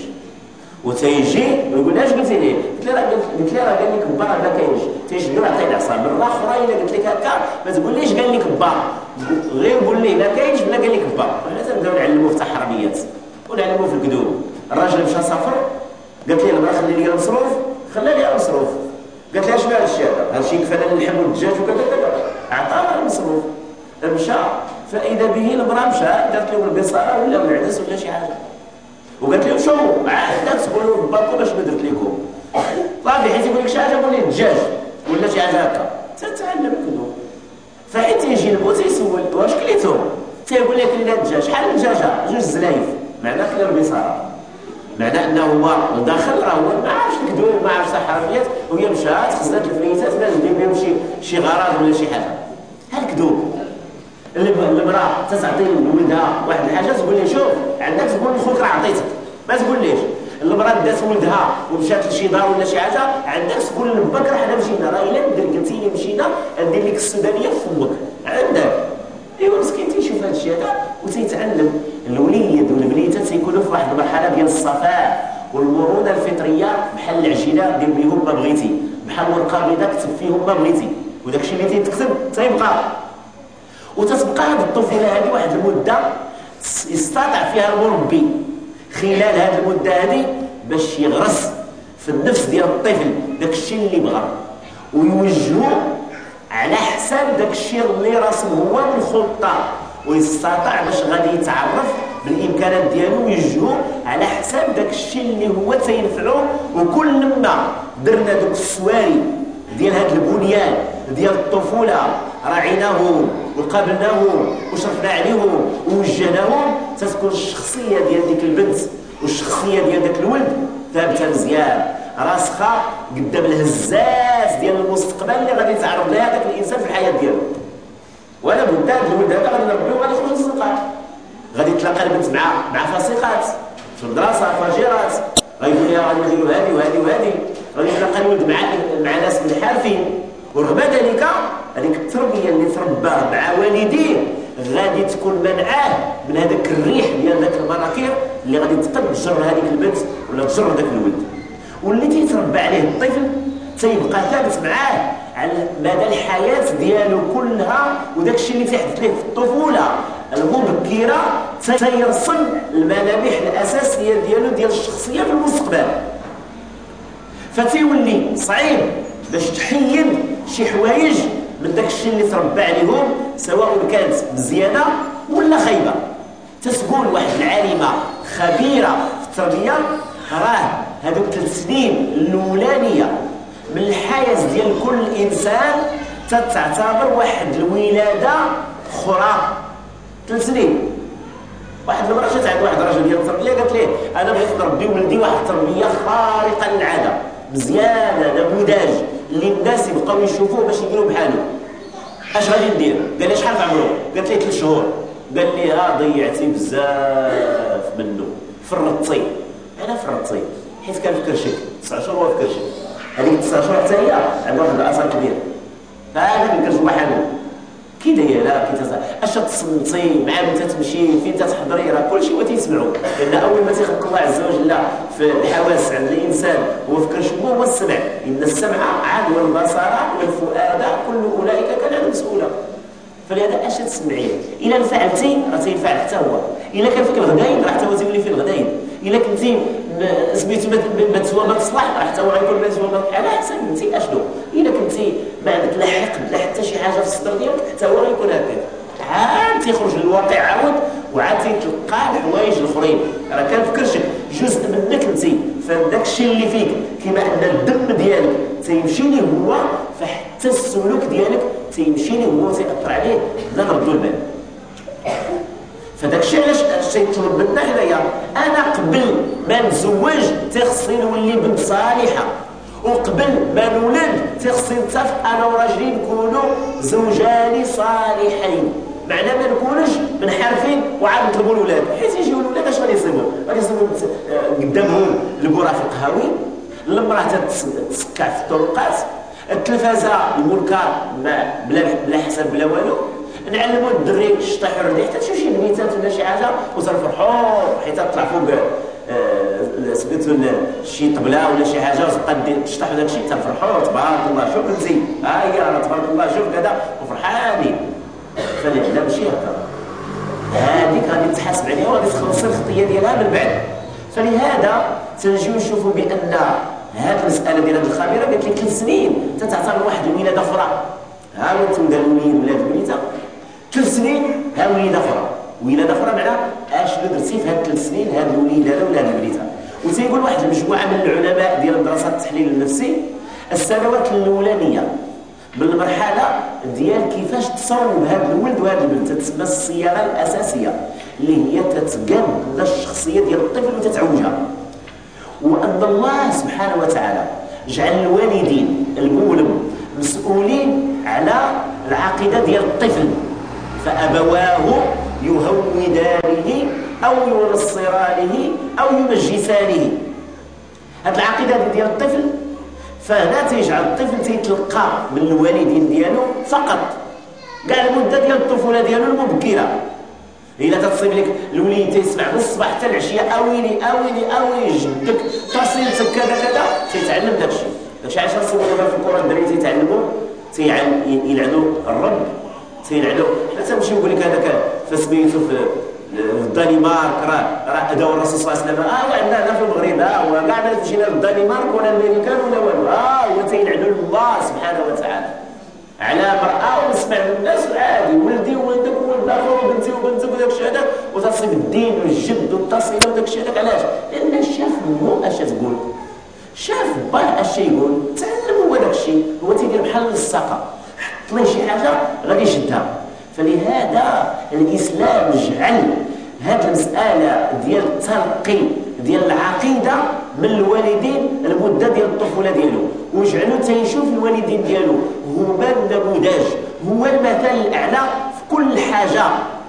وتيجي ويقول لها اش قلتي ليه؟ قلت لي راه قال لك با راه ما كاينش. تيشدو عطيه العصا. مره اخرى الا قلت لك هكا ما تقوليش قال لك با، غير قول ليه ما كاينش بلا قال لك با. حنا تنبداو نعلموه في التحرميات ونعلموه في الكذوب. الراجل مشى سافر قالت لي المراه خلي لي المصروف، خلى لي المصروف. قالت لي اشنو هذا الشيء هذا؟ هذا الشيء كفانا اللحم والدجاج وكذا كذا. عطاها المصروف مشى، فاذا به المراه مشى دارت له البصاره ولا العدس ولا شي حاجه وقالت لهم شو عاد تقولوا بالكم باش ما درت لكم. صافي حيت يقول لك شي حاجه قول لي الدجاج ولا شي حاجه هكا تتعلم الكذوب. فحيت يجي الموت تيسول واش كليتو؟ تيقول لك لا الدجاج. شحال من دجاجه؟ 2 زلايف. معناه كلا البصاره، معناه انه هو الداخل راه هو ما عارفش الكذوب ما عارفش الحراميات، وهي مشات خزنات الفليسات باش دير بهم شي غراض ولا شي حاجه. ها الكذوب. المراه تعطي لولدها واحد الحاجه تقول لي شوف عندك تقول لخوك راه عطيتك، ما تقوليش. المراه دات ولدها ومشات لشي دار ولا شي حاجه عندك تقول لباك راه حنا مشينا، راه الا قلتي لي مشينا ندير لك السودانيه في فمك عندك. ايوا مسكين تيشوف هذا الشيء هذا وتيتعلم. الوليد والبنيته تيكونوا في واحد المرحله ديال الصفاء والمرونه الفطريه، بحال العجينه دير بهم ما بغيتي، بحال ورقه بيضاء كتب فيهم ما بغيتي، وداك الشيء اللي تيتكتب تيبقى. وتتبقى هذه الطفوله هذه واحد المده يستطيع فيها المربي خلال هذه المده هذه باش يغرس في النفس ديال الطفل داك الشيء اللي بغى ويوجهه على حساب داك الشيء اللي راسم هو من خطه، ويستطيع باش غادي يتعرف بالامكانات ديالو ويوجهه على حساب داك الشيء اللي هو تينفعو. وكل ما درنا دوك السواري ديال هذا البنيان ديال الطفوله راعيناهم وقابلناهم وشرفنا عليهم ووجهناهم، تتكون الشخصيه ديال ديك البنت والشخصيه ديال داك الولد ثابته مزيان راسخه قدام الهزاز ديال المستقبل اللي غادي يتعرض لها داك الانسان في الحياه ديالو. ولا بد هذا الولد هذا غادي نربيو وغادي يخرج للصدقات، غادي تلاقى البنت مع فاسقات في المدرسه فاجرات، غيقول لها غادي نديروا هذه وهذه وهذه، غادي تلاقى الولد مع ناس منحرفين. ورغم ذلك هذيك التربيه اللي ترباه مع والديه غادي تكون منعاه من هذاك الريح ديال ذاك المناكير اللي غادي تجر هذيك البنت ولا تجر ذاك الولد. واللي تيتربى عليه الطفل تيبقى ثابت معاه على مدى الحياه ديالو كلها، وداك الشيء اللي تيحدث ليه في الطفوله المبكره تيرسم الملامح الاساسيه ديالو ديال الشخصيه في المستقبل. فتيولي صعيب باش تحيد شي حوايج من داك الشيء اللي تربى عليهم سواء كانت مزيانه ولا خايبه. تتقول واحد العالمه خبيره في التربيه راه هذوك 3 سنين الاولانيه من الحياه ديال كل انسان تتعتبر واحد الولاده اخرى. 3 سنين. واحد المره جات عند واحد الراجل ديال التربيه قالت ليه انا بغيت نربي ولدي واحد التربيه خارقه للعاده مزيانه نموذج اللي الناس يبقاو يشوفوه باش يديروا بحالو. اش غادي ندير؟ قال لي شحال في عمرو؟ قالت لي 3 شهور. قال لي ضيعتي بزاف منه، فرطتي. انا فرطتي حيت كان في كرشك 9 شهور هو في كرشك، هذيك 9 شهور حتى هي عندها واحد الاثر كبير. فهذا ما كرش بحالو كي دايره كي اش تصنتي مع من تتمشي فين تتحضري راه كلشي هو تيسمعوا، لان اول ما تيخلق الله عز وجل في الحواس عند الانسان هو في كرش هو السمع، ان السمع عاد والبصر والفؤاد كل اولئك كان عنه مسؤولا. فلهذا اش تسمعيه الا انفعلتي راه تينفعل حتى هو، الا كان فيك الغداين راه حتى هو تيولي فيه الغداين. الا كنتي سميتو ما تسوى ما تصلح راه حتى هو غيكون ما تسوى على حسب انت اشنو. الا كنتي ما عندك لا حقد لا حتى شي حاجه في الصدر ديالك حتى هو غيكون هكاك. عاد تيخرج للواقع عاود وعاد تيتلقى الحوايج الاخرين. راه كنفكرش جزء منك انت فداك الشيء اللي فيك كما ان الدم ديالك تيمشي ليه هو، فحتى السلوك ديالك تيمشي ليه هو وتيأثر عليه بلا نردو البال. فداك الشيء علاش تيطلب منا حنايا انا قبل ما نتزوج تيخصني نولي بنت صالحه، وقبل ما نولد تيخصني نتفق انا وراجلي نكونوا زوجان صالحين. معنى ما نكونوش منحرفين وعاد نطلبوا الاولاد، حيت يجيو الاولاد اش غادي يصيبوا؟ غادي يصيبوا قدامهم البراء في القهاوي، المراه تتسكع في الطرقات، التلفازه المنكر بلا حساب بلا والو. نعلموا الدري الشطح الردي حتى تشوف شي بنيتات ولا شي حاجه وتنفرحوا حيت تطلع فوق سميتو شي طبله ولا شي حاجه وتبقى تشطح داك الشيء تنفرحوا تبارك الله شوف انت ها هي راه تبارك الله شوف كذا وفرحانين. فلا ماشي هكا، هذيك غادي تحاسب عليها وغادي تخلصي الخطيه ديالها من بعد. فلهذا تنجيو نشوفوا بان هذه المساله ديال هذه الخبيره قالت لك 3 سنين تعتبر واحد الولاده اخرى. ها هو انتم دار الوليد ولاد الوليده 3 سنين ها وليده اخرى. وليده اخرى معناها اشنو درتي في هاد 3 سنين هاد الوليد هذا ولا هاد الوليده. وتيقول واحد المجموعه من العلماء ديال دراسات التحليل النفسي السنوات الاولانيه بالمرحله ديال كيفاش تصوب هذا الولد وهذا البنت تتسمى الصياغه الاساسيه اللي هي تتقاد الشخصيه ديال الطفل وتتعوجها. وان الله سبحانه وتعالى جعل الوالدين المولم مسؤولين على العقيده ديال الطفل، فابواه يهودانه او ينصرانه او يمجسانه. هذه العقيده ديال الطفل فهنا تيجعل الطفل تيتلقى من الوالدين ديالو فقط كاع المده ديال الطفوله ديالو المبكره. الا تتصيب لك الوليد تيسمع من الصباح حتى العشيه اويلي اويلي اويلي جدك تصيلتك كذا كذا تيتعلم داك الشيء. داكشي علاش نصيبوا دابا في القران الدراري تيتعلموا يلعنوا الرب، تيلعنوا. حنا تنمشي نقول لك هذاك فسميتو في الدنمارك راه داو الرسول صلى الله عليه وسلم وعندنا في المغرب هو كاع ما مشينا للدنمارك ولا الامريكان ولا والو هو تيلعنوا الله سبحانه وتعالى على مرأة ونسمع من الناس عادي ولدي وولدك وولد الاخر وبنتي وبنتك وداك الشيء هذا وتصيب الدين والجد والتصيله وداك الشيء هذاك. علاش؟ لان شاف مو اش تقول، شاف باه اش يقول تعلم هو داك الشيء. هو تيدير بحال الساقه حط ليه شي حاجه غادي يشدها. فلهذا الاسلام جعل هذه المساله ديال التلقي ديال العقيده من الوالدين المده ديال الطفوله ديالو، وجعلو تيشوف الوالدين ديالو هما النموذج، هو المثل الاعلى في كل حاجه.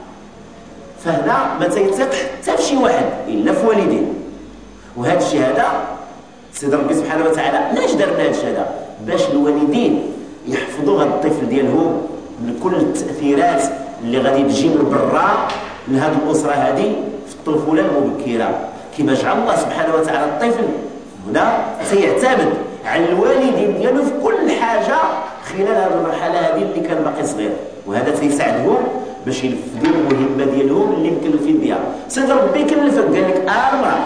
فهنا ما تيثق حتى في شي واحد الا في والدين. وهذا الشيء هذا سيدي ربي سبحانه وتعالى علاش دارنا هذا الشيء هذا؟ باش الوالدين يحفظوا هذا الطفل ديالهم من كل التاثيرات اللي غادي تجي من برا لهذه الاسره هذه في الطفوله المبكره. كما جعل الله سبحانه وتعالى الطفل هنا سيعتمد على الوالدين ديالو في كل حاجه خلال هذه المرحله هذه اللي كان باقي صغير، وهذا تيساعدهم باش ينفذوا المهمه ديالهم اللي مكلفين بها. سيدي ربي كلفك قال لك المراه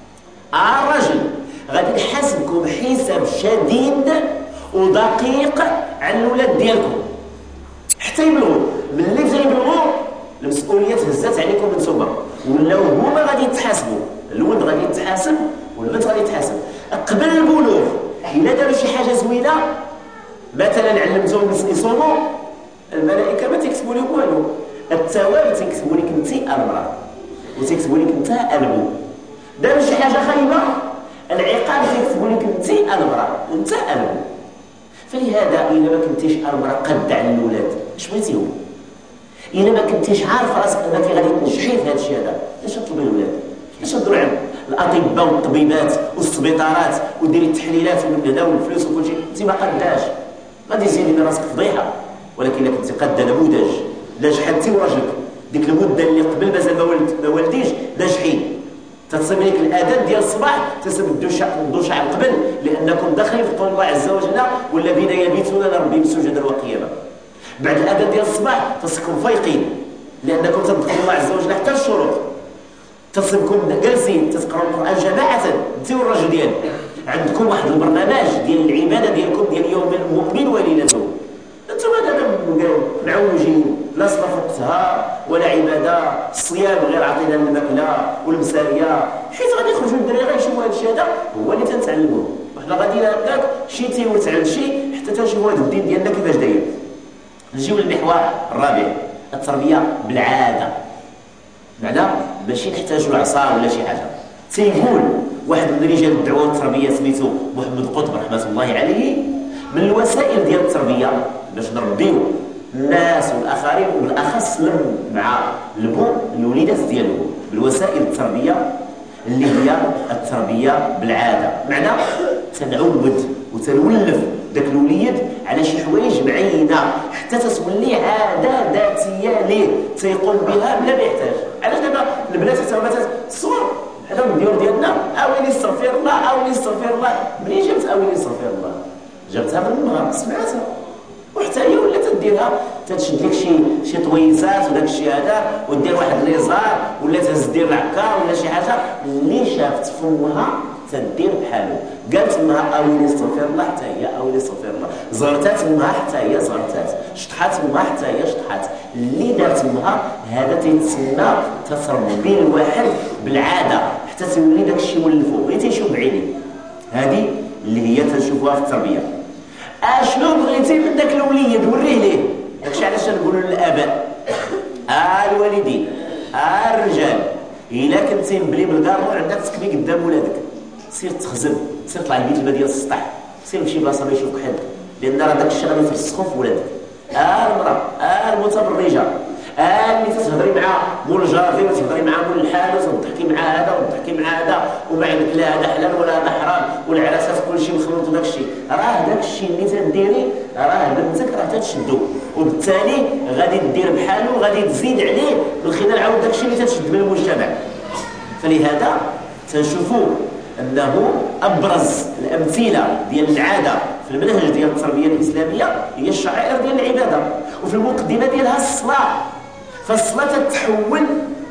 الرجل غادي نحاسبكم حساب شديد ودقيق على الولاد ديالكم حتى يبلغوا. ملي تيبلغوا المسؤوليه تهزات عليكم انتم، ولاو هما غادي يتحاسبوا، الولد غادي يتحاسب والبنت غادي تحاسب. قبل البلوغ الا داروا شي حاجه زوينه مثلا علمتهم يصوموا الملائكه ما تكتبوا لهم والو، الثواب تكتبوا لك انت المراه وتكتبوا لك انت البو. داروا شي حاجه خايبه العقاب تكتبوا لك انت المراه وانت البو. فلهذا الا ما كنتيش المراه قد على الاولاد اش بغيتيهم؟ الا ما كنتيش عارف راسك انك غادي تنجحي في هذا الشيء هذا علاش تطلبي الاولاد؟ علاش تدور عند الاطباء والطبيبات والسبيطارات وديري التحليلات ومن هنا والفلوس وكل شيء؟ انت ما قداش غادي تزيدي من راسك فضيحه. ولكن الا كنتي قاده نموذج ناجحه انت وراجلك ديك المده اللي قبل مازال ما والديش ناجحين، تتصيب لك الاذان ديال الصباح تسمى الدوشه على قبل لانكم داخلين في قول الله عز وجل والذين يبيتون لربهم سجدا وقياما. بعد الاذان ديال الصباح خصكم فايقين لانكم تذكروا الله عز وجل حتى الشروق تصيبكم جالسين تتقراو القران جماعه انت والراجل ديالك، عندكم واحد البرنامج ديال العباده ديالكم ديال يوم المؤمن وليلته، انتم دابا معوجين لا صلاه في وقتها ولا عباده، الصيام غير عطينا الماكله والمساريه، حيت غادي يخرجوا الدراري غيشوفوا هذا الشيء هذا هو اللي تنتعلموه، وحنا غاديين هكاك شي تيورث على شي حتى تنشوفوا هذا الدين ديالنا كيفاش داير. نجيو للمحور الرابع، التربيه بالعاده. معنى ماشي نحتاجوا العصا ولا شي حاجه. تيقول واحد من رجال الدعوه والتربيه سميتو محمد قطب رحمه الله عليه، من الوسائل ديال التربيه باش نربيو الناس والاخرين وبالاخص مع الوليدات ديالو، بالوسائل التربيه اللي هي التربيه بالعاده. معنى تنعود وتنولف داك الوليد على شي حوايج معينه حتى تتولي عاده ذاتيه ليه تيقوم بها بلا ما يحتاج. علاش دابا البنات حتى هما الصغار هذا المديور ديالنا اويلي استغفر الله اويلي استغفر الله، منين جبت اويلي استغفر الله؟ جبتها من المغرب سمعتها، وحتى هي ولا تديرها تتشد لك شي طويسات وداك الشيء هذا ودير واحد ليزار ولا تدير العكا ولا شي حاجه اللي شافت فمها تدير بحالو. قالت امها اويلي استغفر الله حتى هي اويلي استغفر الله، زغرتات امها حتى هي زغرتات، شطحات امها حتى هي شطحات. اللي دارت امها هذا تيتسمى تتربي الواحد بالعاده حتى تولي داك الشيء مولفو غير تيشوف بعينيه. هذه اللي هي تنشوفوها في التربيه. اشنو بغيتي من داك الوليد وريه ليه. داكشي علاش تنقولوا للاباء الوالدين الرجال الا كنتي مبلي بالكارو عندك تكبي قدام ولادك، سير تخزن، سير طلع البيت ديال السطح، سير لشي بلاصه ما يشوفك حد، لان راه داك الشيء غادي يترسخو في ولادك. المراه المتبرجه اللي تتهضري مع مول الجارتي وتهضري مع مول الحانوت وتضحكي مع هذا وتضحكي مع هذا وما عندك لا هذا حلال ولا هذا حرام والعراسات كلشي مخلوط وداك الشيء، راه داك الشيء اللي تديري راه بنتك راه تتشدو، وبالتالي غادي دير بحالو وغادي تزيد عليه من خلال عاود داك الشيء اللي تتشد من المجتمع. فلهذا تنشوفوا انه ابرز الامثله ديال العاده في المنهج ديال التربيه الاسلاميه هي الشعائر ديال العباده، وفي المقدمه ديالها الصلاه. فالصلاه تتحول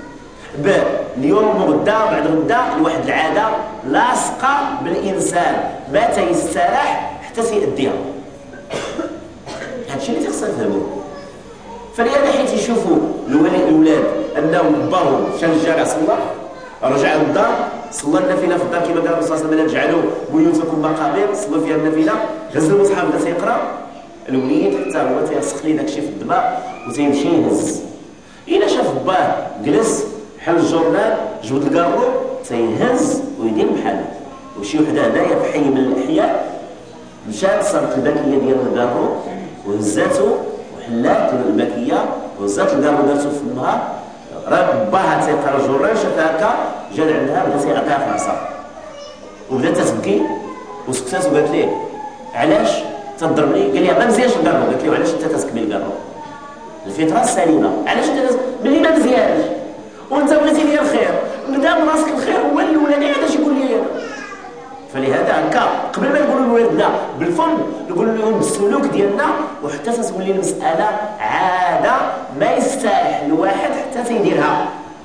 باليوم وغدا وبعد غدا لواحد العاده لاصقه بالانسان ما تيستراح حتى تيأديها. هادشي اللي تيخصنا نفهموه. فلهذا حيت يشوفوا الاولاد انه باهم مشى للجامع صلى، رجع للدار صلى النافله في الدار كما قال الرسول صلى الله عليه وسلم اجعلوا بيوتكم مقابر، صلوا فيها النافله، هز المصحف بدا تيقرا، الوليد حتى هو تيسخ ليه داكشي في الدماغ وتيمشي يهز. الا شاف باه جلس بحال الجورنال جبد الكارو تيهز ويدير بحاله. وشي وحده هنايا في حي من الاحياء مشات صارت الباكيه ديال الكارو وهزاتو وحلات الباكيه وهزات الكارو دارتو في فمها، راه باها تيقرا الجورنال شافها هكا جا عندها بدا تيعطيها في العصا وبدات تبكي وسكتات وقالت ليه علاش تضربني؟ قال لي ما مزيانش الكارو. قالت له علاش انت تسكبي الكارو؟ الفطره السليمه، علاش انت ملي ما مزيانش وانت بغيتي لي الخير قدام راسك الخير هو الاولاني علاش يقول لي انا؟ فلهذا هكا قبل ما نقولوا لولادنا بالفم نقولوا لهم بالسلوك ديالنا، وحتى تولي المساله عاده ما يستريح الواحد حتى تيديرها.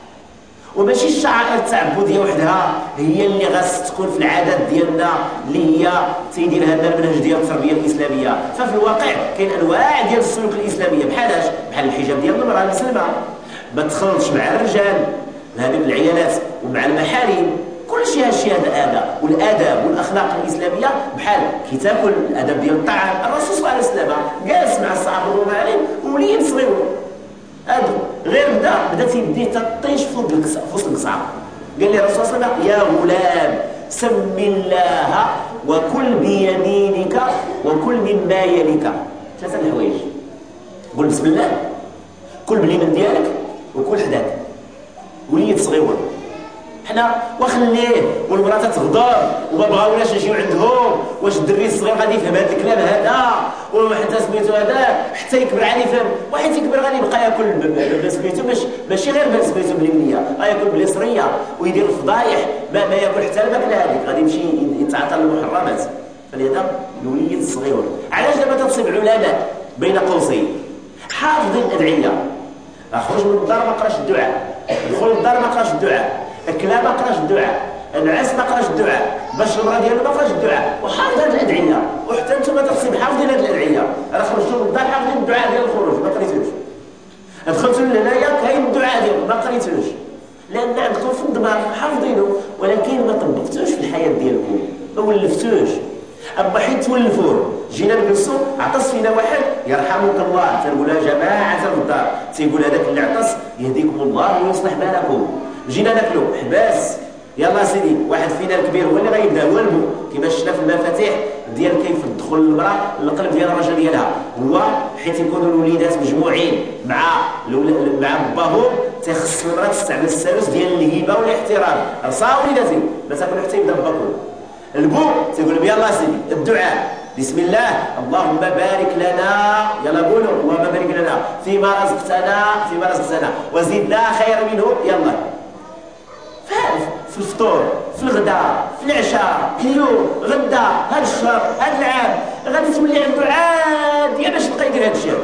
وماشي الشعائر التعبديه وحدها هي اللي غاس تكون في العادات ديالنا اللي هي تيديرها لنا المنهج ديال التربيه الاسلاميه. ففي الواقع كاين انواع ديال السلوك الاسلاميه بحالاش بحال الحجاب ديال المراه المسلمه، ما تخلطش مع الرجال هذوك العيالات ومع المحارم، كل شيء هادشي هذا والاداب والاخلاق الاسلاميه بحال كي تاكل الادب ديال الطعام. الرسول صلى الله عليه وسلم جالس مع الصحابه رضوان عليهم وليد صغير هادو غير بدا تيديه تطيش فوق القصعه، قال لي الرسول صلى الله عليه وسلم يا غلام سم الله وكل بيمينك وكل مما يليك. ثلاثه الحوايج، قول بسم الله، كل باليمين ديالك وكل حداك. وليد صغير حنا وخليه والمراه تغضب وما بغاوناش نجيو عندهم، واش الدري الصغير غادي يفهم هذا الكلام هذا وحتى سميتو هذا حتى يكبر عليه يفهم. واحد يكبر غادي يبقى ياكل سميتو ماشي غير سميتو باليمنيه، ياكل باليسريه ويدير الفضايح، ما ياكل حتى الماكله هذيك غادي يمشي يتعاطى المحرمات. فلهذا الوليد الصغير علاش دابا تصيب علماء بين قوسين حافظين الادعيه، خرج من الدار ما قراش الدعاء، دخل للدار ما قراش الدعاء، الكلا ما قراش الدعاء، العس ما قراش الدعاء، باش المراه ديالو ما قراش الدعاء، وحافظ هاد الادعيه، وحتى نتوما تقسم حافظين هاد الادعيه، راه خرجتوا من الدار حافظين الدعاء ديال الخروج ما قريتوش. دخلتوا لهنايا كاين الدعاء ديالو ما قريتوش، لان عندكم في الدماغ حافظينه ولكن ما طبقتوش في الحياه ديالكم، ما ولفتوش. اما حيت تولفوه جينا نجلسوا عطس فينا واحد يرحمك الله، تنقولها جماعه في الدار، تيقول هذاك اللي عطس يهديكم الله ويصلح بالكم. جينا ناكلوا حباس، يلا سيدي واحد فينا الكبير هو اللي غيبدا، هو البو كما شفنا في المفاتيح ديال كيف تدخل المراه للقلب ديال الرجل ديالها، هو حيت يكونوا الوليدات مجموعين مع باهم، تيخص المراه تستعمل السلوس ديال الهبه والاحترام، رصا وليداتي ما تاكلوا حتى يبدا باكل. البو تيقول لهم يلا سيدي الدعاء، بسم الله اللهم بارك لنا، يلا قولوا اللهم بارك لنا فيما رزقتنا وزدنا خير منه، يلا في الفطور في الغداء في العشاء اليوم غدا هذا الشهر هذا العام غادي تولي عنده عاديه باش يبقى يدير هذا الشيء.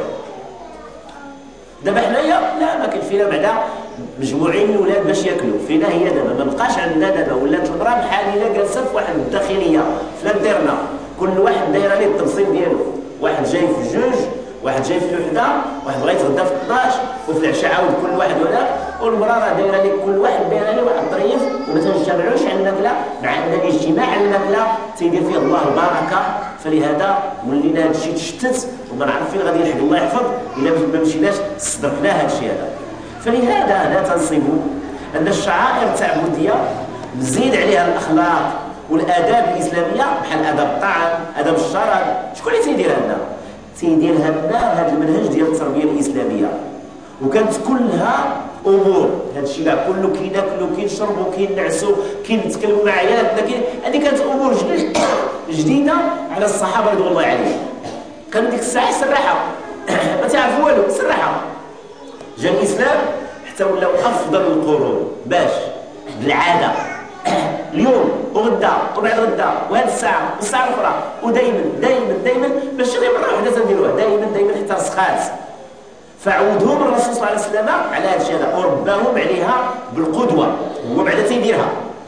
دابا حنايا لا ما كاين فينا بعدا مجموعين الاولاد باش ياكلوا، فينا هي دابا ما بقاش عندنا، دابا ولات المراه بحال الا جالسه في واحد الداخليه فلا ديرنا، كل واحد دايره ليه التبصيل ديالو، واحد جاي في جوج، واحد جاي في الوحده، واحد بغا يتغدى في 12 وفي العشاء عاود كل واحد هناك، والمراه راه دايره ليه كل واحد دايره ليه واحد الظريف، وما تنجمعوش على الماكله، مع ان الاجتماع على الماكله تيدير فيه الله البركه. فلهذا ولينا هذا الشيء تشتت وما نعرف فين غادي يلحق الله يحفظ الا ما مشيناش صدقنا هذا الشيء هذا. فلهذا لا تنصبوا ان الشعائر التعبديه نزيد عليها الاخلاق والاداب الاسلاميه بحال اداب الطعام، اداب الشراب، شكون اللي تيديرها لنا؟ تيديرها لنا هذا المنهج ديال التربيه الاسلاميه، وكانت كلها امور، هذا الشيء كاع كله كيناكلوا كينشربوا كينعسوا كينتكلموا مع عيالاتنا، هذه كانت امور جديده على الصحابه رضوان الله عليهم. كانوا ديك الساعه سراحه ما تعرفوا والو، سراحه. جا الاسلام حتى ولاو افضل القرون باش بالعاده اليوم وغدا وبعد غدا وهذه الساعه والساعه الاخرى، ودائما دائما دائما ماشي غير مره واحده تنديروها، دائما حتى رسخات. فعودهم الرسول صلى الله عليه وسلم على هذا الشيء هذا ورباهم عليها بالقدوه، هو بعدا تيديرها.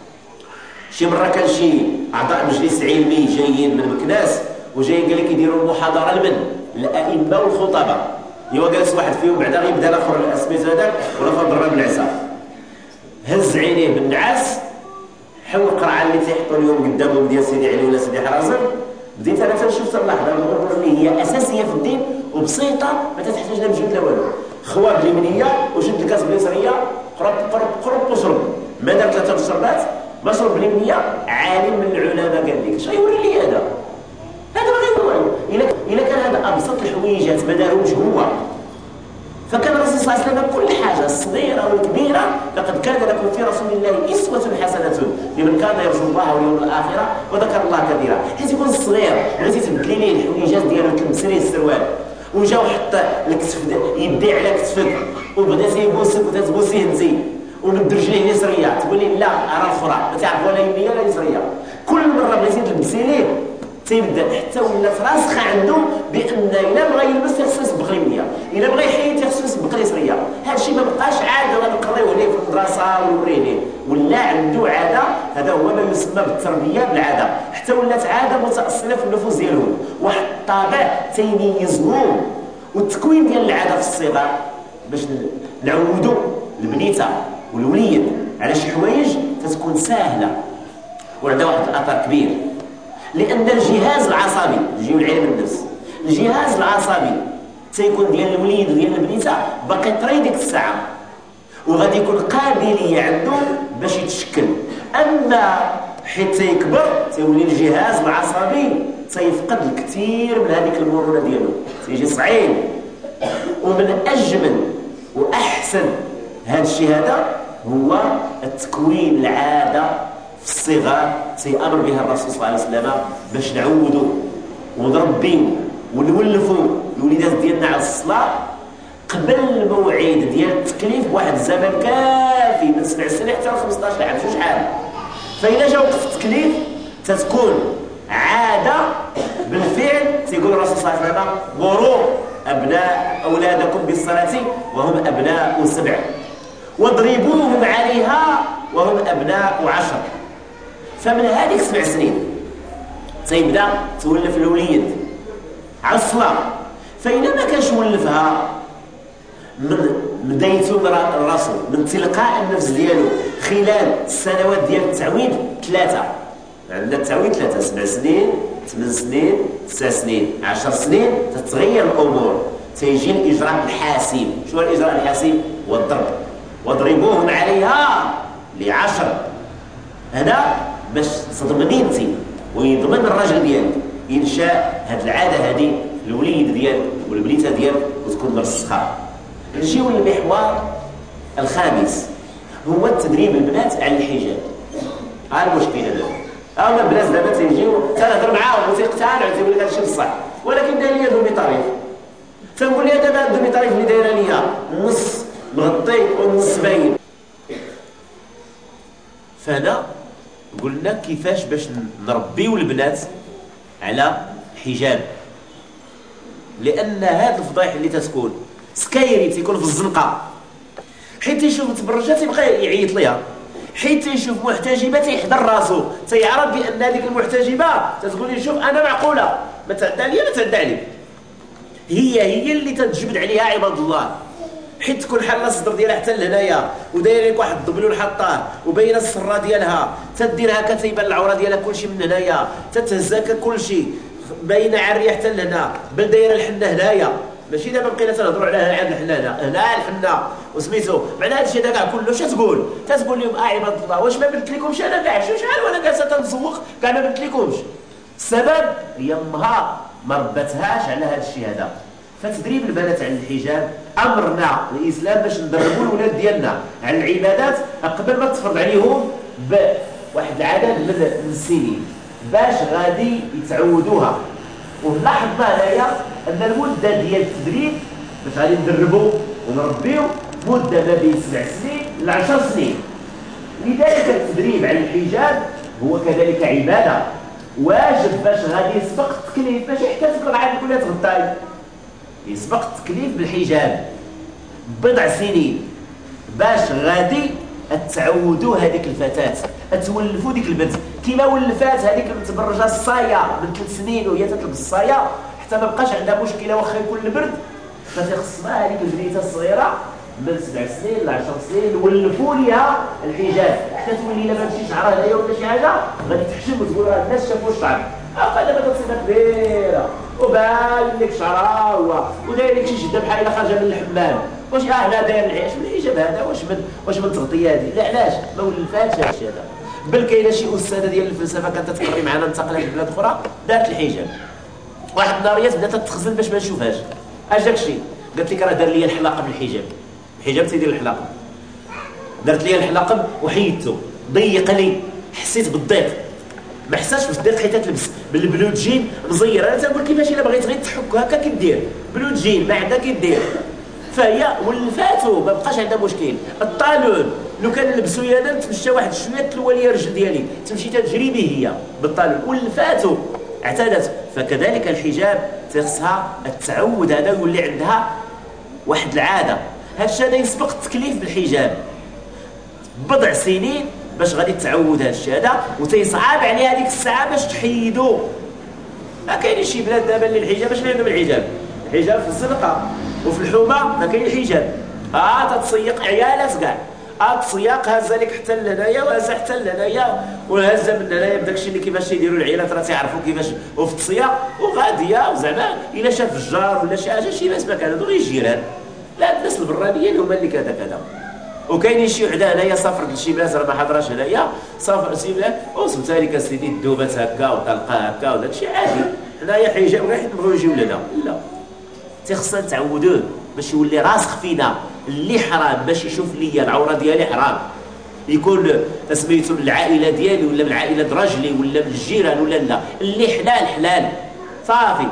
شي مره كان شي اعضاء مجلس علمي جايين من مكناس وجايين قال لك يديروا المحاضره لمن؟ الائمه والخطباء. ايوا جالس واحد فيهم بعدا غيبدا الاخر الاسميت هذاك ولا ضرب بالعصا، هز عينيه بالنعاس، حول القرعه اللي تيحطوا اليوم قدامهم ديال سيدي علي ولا سيدي حرازم. بديت انا تنشوف اللحظه الامور اللي هي اساسيه في الدين وبسيطه ما تحتاج لا مجهود لا والو. خواب اليمنيه وشد الكاس باليسريه، قرب وشرب، ما دار 3 شربات ما شرب باليمنيه. عالم من العلماء قال لك اش غيوري لي هذا ما غير والو. الا كان هذا ابسط الحويجات ما داروش هو. فكان الرسول صلى الله عليه وسلم كل حاجه الصغيره والكبيره لقد كان لكم في رسول الله اسوه حسنه لمن كان يرجو الله واليوم الاخره وذكر الله كثيرا. حيت يكون الصغير بغيتي تبدلي ليه الحويجات ديالو تلبس ليه السروال وجا وحط الكتف يدي على كتفك وبدا تيبوسك وتتبوسيه انت ومد رجليه اليسريه تقول لي لا ارى الاخرى ما تعرف ولا يمنيه ولا يسريه. كل مره بغيتي تلبسي ليه تيبدا حتى ولات راسخه عنده بان الا بغى يلبس خصو يسبق اليمنيه، الا بغى يحيد خصو يسبق اليسريه. هذا الشيء ما بقاش عاده غنقريو عليه في المدرسه ونوريه ليه، ولا عنده عاده. هذا هو ما يسمى بالتربيه بالعاده، حتى ولات عاده متاصله في النفوس ديالهم، واحد الطابع تيميزهم. والتكوين ديال العاده في الصغر باش نعودوا البنيته والوليد على شي حوايج تتكون سهله وعندها واحد الاثر كبير. لان الجهاز العصبي نجيو لعلم النفس، الجهاز العصبي تيكون ديال الوليد وديال البنيته باقي طري ديك الساعه وغادي يكون قابليه عنده باش يتشكل. اما حيت تيكبر تيولي الجهاز العصبي تيفقد الكثير من هذيك المرونه ديالو، تيجي صعيب. ومن اجمل واحسن هذا الشيء هذا هو التكوين العاده في الصغار تيأمر بها الرسول صلى الله عليه وسلم باش نعودوا ونربيو ونولفوا الوليدات ديالنا على الصلاه قبل الموعد ديال التكليف بواحد الزمن كافي من 7 سنين حتى 15 عام شحال. فإلا جا وقت التكليف تتكون عاده بالفعل. تيقول الرسول صلى الله عليه وسلم مروا ابناء اولادكم بالصلاه وهم ابناء 7 واضربوهم عليها وهم أبناء 10. فمن هذيك 7 سنين تيبدا تولف الوليد على الصلاة. فإذا ما كانش ولفها من دايتون الرسول من تلقاء النفس ديالو خلال السنوات ديال التعويض 3، عندنا التعويض 3، 7 سنين 8 سنين 9 سنين 10 سنين، تتغير الأمور، تيجي الإجراء الحاسم. شو هو الإجراء الحاسم؟ هو الضرب. واضربوهم عليها ل10. هنا باش تضمني انت ويضمن الراجل ديالك ينشا هاد العاده هادي الوليد ديالك والبنيته ديالك وتكون مرسخه. نجيو للمحور الخامس، هو تدريب البنات على الحجاب. ها المشكله دابا، هما البنات دابا تيجيو تنهضر معاهم وتيقتنعوا تيقول لك هادشي بصح، ولكن داير ليا دومي طريف. تنقول لها دابا الدومي طريف اللي دايره ليا نص مغطي ونص باين. فانا قلنا كيفاش باش نربيو البنات على حجاب، لان هذا الفضايح اللي تتكون سكايري تيكون في الزنقه، حيت تيشوف متبرجه تيبقى يعيط ليها، حيت تيشوف محتجبه تيحضر راسو، تيعرف بان هذيك المحتجبه تتقول لي شوف انا معقوله ما تعدى عليا ما تعدى عليك. هي اللي تتجبد عليها عباد الله، حيت تكون حاله الصدر ديالها حتى لهنايا ودايره لك واحد الضبلول حطاه وباينه السره ديالها، تدير هكا تيبان العوره ديالها كلشي من هنايا، تتهز هكا كلشي باينه عاريه حتى لهنا، بل دايره الحنه هنايا. ماشي دابا بقينا تنهضروا على هاد الحنه هنا الحنه وسميتو معنى هادشي هذا كاع كله. اش تقول؟ تقول لهم عباد الله واش ما بنت لكمش انا كاع شحال وانا جالسه تنسوق كاع ما بنت لكمش. السبب هي امها ما ربتهاش على هذا الشيء هذا. فتدريب البنات على الحجاب امرنا الاسلام باش ندربوا الولاد ديالنا على العبادات قبل ما تفرض عليهم بواحد العدد من السنين باش غادي يتعودوها. ولاحظنا هنايا ان المده ديال التدريب باش غادي ندربوا ونربيو مده ما بين 7 سنين ل 10 سنين. لذلك التدريب على الحجاب هو كذلك عباده واجب باش غادي يسبق التكليف، ماشي حتى تقول عاد كلها تغطاي، يسبق التكليف بالحجاب بضع سنين باش غادي تعودوا هذيك الفتاه، تولفوا ديك البنت كيما ولفات هذيك المتبرجه الصايه من 3 سنين وهي تتلبس الصايه حتى ما بقاش عندها مشكله واخا يكون البرد، فتخصنا هذيك البنيته الصغيره من 7 سنين ل 10 سنين ولفوا ليها الحجاب حتى تولي لا ماشي شعرها هنايا ولا شي حاجه غادي تحشم وتقول راه الناس شافوا الشعر. دابا تصيبها كبيره وبان لك شعرها وداير لك شي جده بحال الا خارجه من الحمام، واش لا داير العيش من الحجاب هذا واش من التغطيه هذه؟ لا علاش ما ولفاتش هذا الشيء هذا. بل كاينه شي استاذه ديال الفلسفه كانت تتقري معنا انتقلت لبلاد اخرى دارت الحجاب، واحد النهاريات بدات تتخزن باش ما نشوفهاش. اش داكشي؟ قالت لك راه دار لي الحلاقه بالحجاب، الحجاب تيدير الحلاقه، درت لي الحلاقه وحيدته ضيق لي، حسيت بالضيق ما حساش باش دير حيت تلبس بالبلو جين مزير. انا تنقول كيفاش الا بغيت غير تحك هكا كدير بلو جين ما عندها كدير. فهي ولفاتو ما بقاش عندها مشكل. الطالون لو كان نلبسو انا نتمشى واحد شويه تلوى لي الرجل ديالي تمشي تجري به هي بالطالون ولفاتو اعتادت. فكذلك الحجاب خصها التعود هذا يولي عندها واحد العاده. هذا الشيء هذا يسبق التكليف بالحجاب بضع سنين باش غادي تعود هذا الشيء هذا، وتيصعب عليها هذيك الساعه باش تحيدو. ما كاينش شي بلاد دابا اللي الحجاب باش ما عندهم الحجاب، الحجاب في الزنقه وفي الحومه ما كاين الحجاب. تتصيق عيالات كاع، تصيق هازه لك حتى لهنايا وهازه حتى لهنايا وهازه من هنايا بداك الشيء اللي كيفاش تيديروا العيالات راه تيعرفوا كيفاش وفي التصيق وغاديه وزعما الا شاف الجار ولا شي حاجه شي ناس ما كان هذو غير الجيران، لا الناس البرانيه اللي هما اللي كذا كذا. وكاينين شي وحده هنايا سافرت لشي بلاصه راه ما حضراش هنايا، سافر شي بلاد وسمتها لك اسيدي دوبات هكا وطلقه هكا وداك الشيء عادي. حنايا حجاب غير حيت نبغيو يجيو لنا، لا تيخصنا نتعودوه باش يولي راسخ فينا. اللي حرام باش يشوف ليا العوره ديالي حرام، يكون سميتو من العائله ديالي ولا من عائله راجلي ولا من الجيران ولا لا، اللي حلال حلال صافي.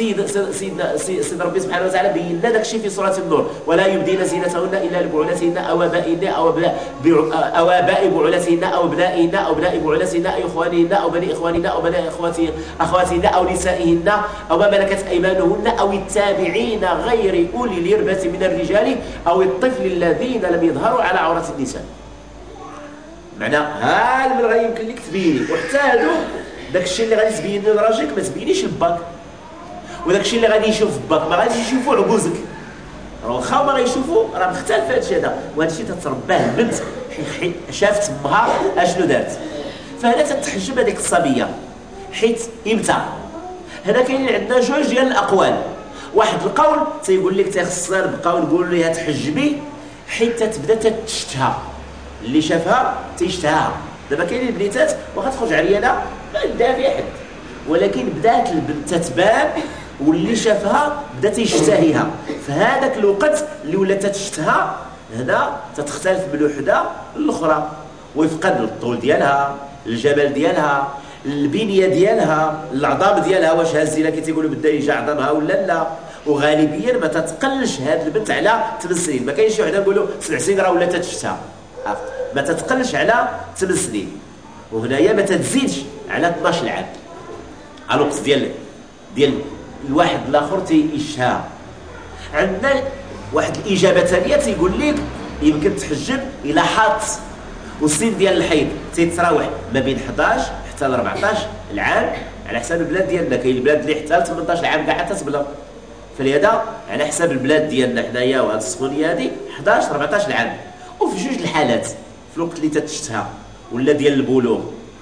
سيد ربي سبحانه وتعالى بين لنا داك الشيء في سوره النور: ولا يبدين زينتهن الا لبعولتهن او ابائهن او اباء بعولتهن او ابنائهن او ابناء بعولتهن او اخوانهن او بني اخوانهن او بني اخواتهن او نسائهن او ما ملكت ايمانهن او التابعين غير اولي الاربه من الرجال او الطفل الذين لم يظهروا على عورات النساء. معنى ها من غادي يمكن لك تبيني، وحتى هادو داك الشيء اللي غادي تبين لراجلك ما تبينيش لباك، وداك الشيء اللي غادي يشوف باك ما غاديش يشوفو عجوزك، راه واخا ما غيشوفو راه مختلف هادشي هذا، وهذا الشيء تترباه البنت حيت شافت امها اشنو دارت. فهنا تتحجب هذيك الصبيه حيت امتى؟ هنا كاينين عندنا جوج ديال الاقوال. واحد القول تيقول لك خصنا نبقاو نقولوا ليها تحجبي حيت تبدا تتشتهى، اللي شافها تيشتهاها. دابا كاينين البنيتات واخا تخرج عريانه ما يديها فيها حد، ولكن بدات البنت تتبان واللي شافها بدا تيشتهيها، فهذاك الوقت اللي ولات تشتهى هنا تتختلف من وحده للاخرى، وفقا للطول ديالها، الجمال ديالها، البنيه ديالها، العظام ديالها، واش هازيله كي تيقولوا بدا يجي عظامها ولا لا. وغالبيا ما تتقلش هاد البنت على 8 سنين، ما كاينش شي وحده نقولوا 7 سنين راه ولات تشتهى، ما تتقلش على 8 سنين، وهنايا ما تتزيدش على 12 عام. على الوقت ديال الواحد الاخر تيشتهى. عندنا واحد الاجابه ثانيه تيقول لك يمكن تحجب الى حاط، والسن ديال الحيض تيتراوح ما بين 11 حتى ل 14 العام على حساب البلاد ديالنا. كاين البلاد اللي حتى ل 18 عام كاع حتى تبلغ، فلهذا على حساب البلاد ديالنا حنايا وهاد السخونيه هادي 11 14 عام. وفي جوج الحالات في الوقت اللي تتشتهى ولا ديال البلوغ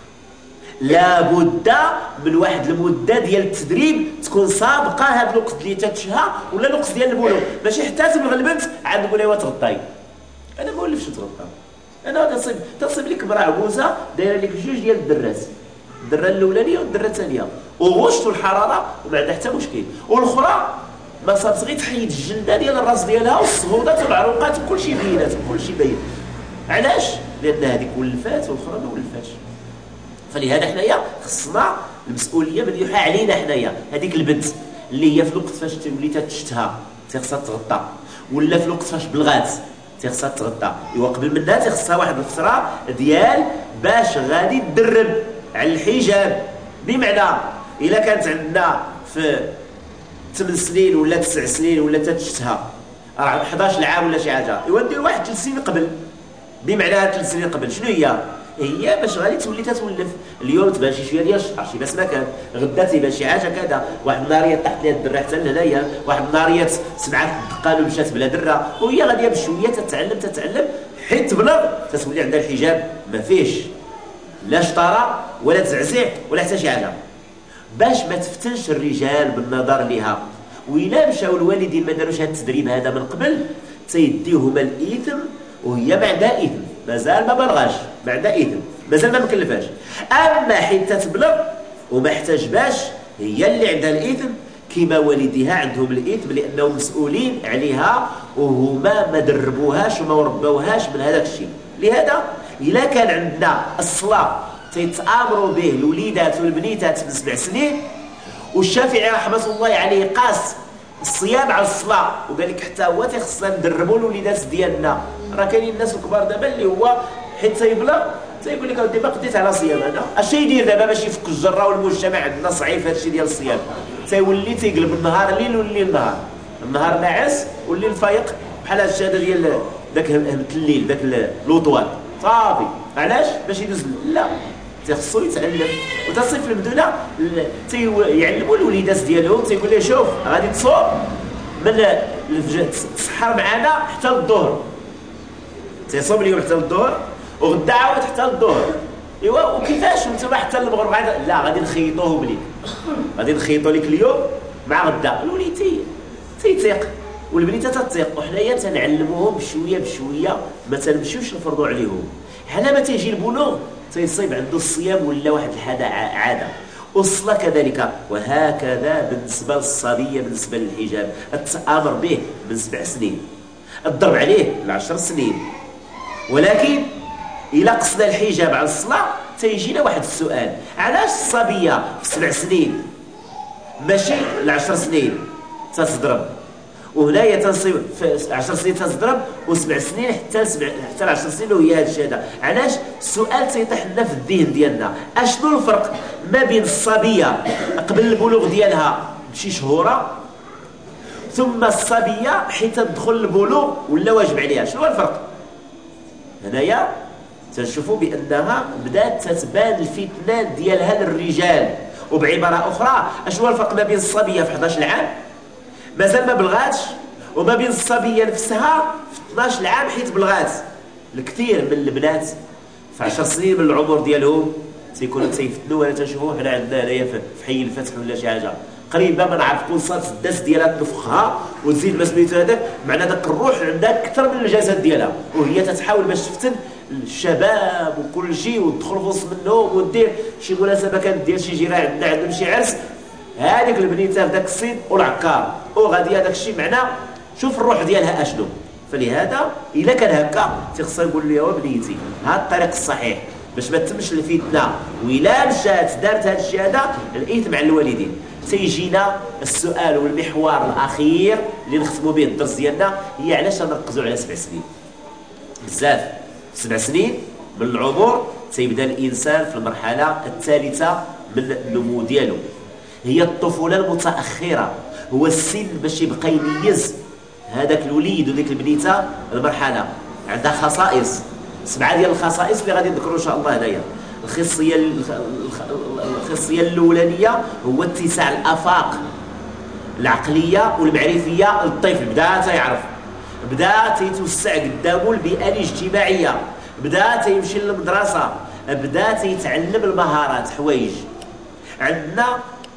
لابد من واحد المده ديال التدريب تكون سابقه هذا الوقت اللي تتشهى ولا الوقت ديال البلوغ، ماشي حتى تبلغ البنت عاد نقول لها تغطاي. انا ما ولفش تغطى، انا تصيب لك امراه عجوزه دايره لك جوج ديال الدرات، الدره الاولانيه والدره الثانيه، وغشت الحراره وما عندها حتى مشكل، والاخرى ما صابت غير تحيد الجلده ديال الراس ديالها والصهودات والعروقات وكلشي بينات وكلشي باين. علاش؟ لان هذيك ولفات والاخرى ما ولفاتش. فلهذا حنايا خصنا المسؤوليه مليحه علينا حنايا. هذيك البنت اللي هي في الوقت فاش تولي تتشتهى تيخصها تغطى، ولا في الوقت فاش بلغات تيخصها تغطى، ايوا قبل منها تيخصها واحد الفتره ديال باش غادي تدرب على الحجاب. بمعنى الا كانت عندنا في 8 سنين ولا 9 سنين ولا تتشتهى 11 عام ولا شي حاجه، ايوا ندير واحد 3 سنين قبل. بمعنى 3 سنين قبل شنو هي باش غادي تولي تتولف. اليوم تبان شي شويه ديال الشعر، شي بس ما كان، غدا تيبان شي حاجه كذا، واحد النهاريه طاحت ليها الدره حتى لهنايا، واحد النهاريه سمعت الدقان ومشات بلا دره، وهي غاديه بشويه تتعلم حيت تبلغ تتولي عندها الحجاب ما فيهش لا شطاره ولا تزعزع ولا حتى شي حاجه، باش ما تفتنش الرجال بالنظر ليها. وإلا مشاو الوالدين ما داروش هذا التدريب هذا من قبل تيديوهما الاثم وهي ما عندها اثم، مازال ما بلغاش، ما عندها اثم، مازال ما مكلفاش. اما حيت تتبلغ وما احتاجباش هي اللي عندها الاثم، كما والديها عندهم الاثم لانهم مسؤولين عليها وهما ما دربوهاش وما ربوهاش من هذاك الشيء. لهذا الا كان عندنا الصلاه تيتامروا به الوليدات والبنيتات من 7 سنين، والشافعي رحمه الله عليه قاس الصيام على الصلاه وقال لك حتى هو تيخصنا ندربوا الوليدات ديالنا. راه كاينين الناس الكبار دابا اللي هو حيت تيبلغ تيقول لك اودي ما قديت على صيام، انا اش يدير دابا باش يفك الجره، والمجتمع عندنا صعيب في هادشي ديال الصيام، تيولي تيقلب النهار ليل والليل نهار، النهار ناعس والليل فايق بحال هاد الشهاده ديال داك همت الليل داك الوطوان صافي. علاش؟ باش يدوز لا تيخصو يتعلم. وتصيف في المدونه يعلموا الوليدات ديالهم، تيقول ليه شوف غادي تصوم من تسحر معنا حتى للظهر، تيصوم اليوم حتى للظهر وغدا عاود حتى للظهر. ايوا وكيفاش نتوما حتى المغرب؟ لا غادي نخيطوهم ليك، غادي نخيطوا لك اليوم مع غدا. الوليد تيتيق والبنيته تتيق، وحنايا تنعلموهم بشويه بشويه، ما تنمشيوش نفرضوا عليهم. حنا ما تيجي البلوغ تيصيب عنده الصيام ولا واحد عاده، والصلاه كذلك. وهكذا بالنسبه للصبيه بالنسبه للحجاب، التامر به من 7 سنين، الضرب عليه ل 10 سنين. ولكن الا قصنا الحجاب على الصلاه تيجينا واحد السؤال، علاش الصبيه في 7 سنين ماشي ل 10 سنين تتضرب؟ وهنايا تنصيب في 10 سنين تتضرب و7 سنين حتى ل 10 سنين وهي هذا الشيء هذا. علاش؟ السؤال تيطيح لنا في الذهن ديالنا، اشنو الفرق ما بين الصبيه قبل البلوغ ديالها بشي شهوره ثم الصبيه حيت تدخل البلوغ ولا واجب عليها؟ شنو هو الفرق؟ هنايا تنشوفوا بانها بدات تتبان الفتنه ديالها للرجال. وبعباره اخرى، اشنو الفرق ما بين الصبيه في 11 عام مازال ما بلغاتش، وما بين الصبيه نفسها في 12 عام حيت بلغات؟ الكثير من البنات في 10 سنين من العمر ديالهم تيكونوا تيفتنوا. ولا تنشوفوا حنا عندنا هنايا في حي الفتح ولا شي حاجه قريبه ما نعرف كل صات الدس ديالها تنفخها وتزيد ما سميتو هذاك، معنى داك الروح عندها اكثر من الجسد ديالها، وهي تتحاول باش تفتن الشباب وكل شيء وتدخل في وسط منهم ودير شي مناسبه كانت ديال شي جيران عندنا عندهم شي عرس، هذيك البنيته في ذاك الصيد والعكار وغادي هذاك الشيء معناه شوف الروح ديالها اشنو. فلهذا الا كان هكا تيخصها نقول لها بنيتي هذا الطريق الصحيح باش ما تتمش الفتنه، وإلا مشات دارت هذا الشيء هذا الاثم على الوالدين. سيجينا السؤال والمحور الاخير اللي نختموا به الدرس ديالنا، هي علاش نركزوا على 7 سنين بزاف. 7 سنين من العمر تيبدا الانسان في المرحله الثالثه من النمو ديالو، هي الطفوله المتاخره، هو السن باش يبقى يميز هذاك الوليد وديك البنيته. المرحله عندها خصائص، 7 ديال الخصائص اللي غادي نذكروا ان شاء الله هنايا. الخصيه الاولانيه هو اتساع الافاق العقليه والمعرفيه للطفل. بدا تيعرف، بدا تيتوسع قدامه البيئه الاجتماعيه، بدا تيمشي للمدرسه، بدا تيتعلم المهارات حوايج. عندنا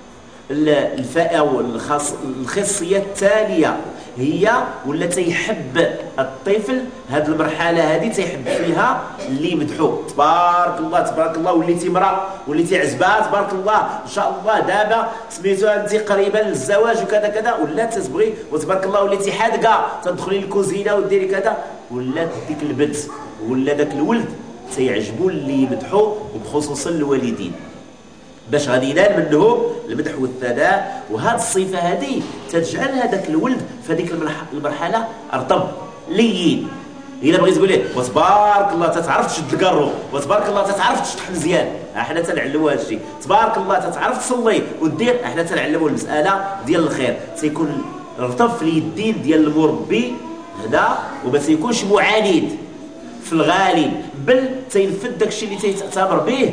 الخاصيه الثانيه هي ولا تيحب الطفل هذه المرحله هذه تيحب فيها اللي يمدحوا تبارك الله تبارك الله، وليتي امراه وليتي عزبه تبارك الله ان شاء الله دابا سميتو انت قريبه للزواج وكذا كذا، ولا تتبغي وتبارك الله وليتي حادقه تدخلي للكوزينه وديري كذا، ولا ديك البنت ولا داك الولد تيعجبوا اللي يمدحوا وبخصوص الوالدين باش غادي ينال منهم المدح والثناء. وهذه الصفه هذه تجعل هذاك الولد في هذيك المرحله رطب لين. الا بغيت تقول ليه وتبارك الله تتعرف تشد الكارو، وتبارك الله تتعرف تشطح مزيان، احنا تنعلموا هذا الشيء، تبارك الله تتعرف تصلي ودير، احنا تنعلموا المساله ديال الخير. تيكون رطب في اليدين ديال المربي هنا، وما تيكونش معاند في الغالب، بل تينفذ داك الشيء اللي تيتامر به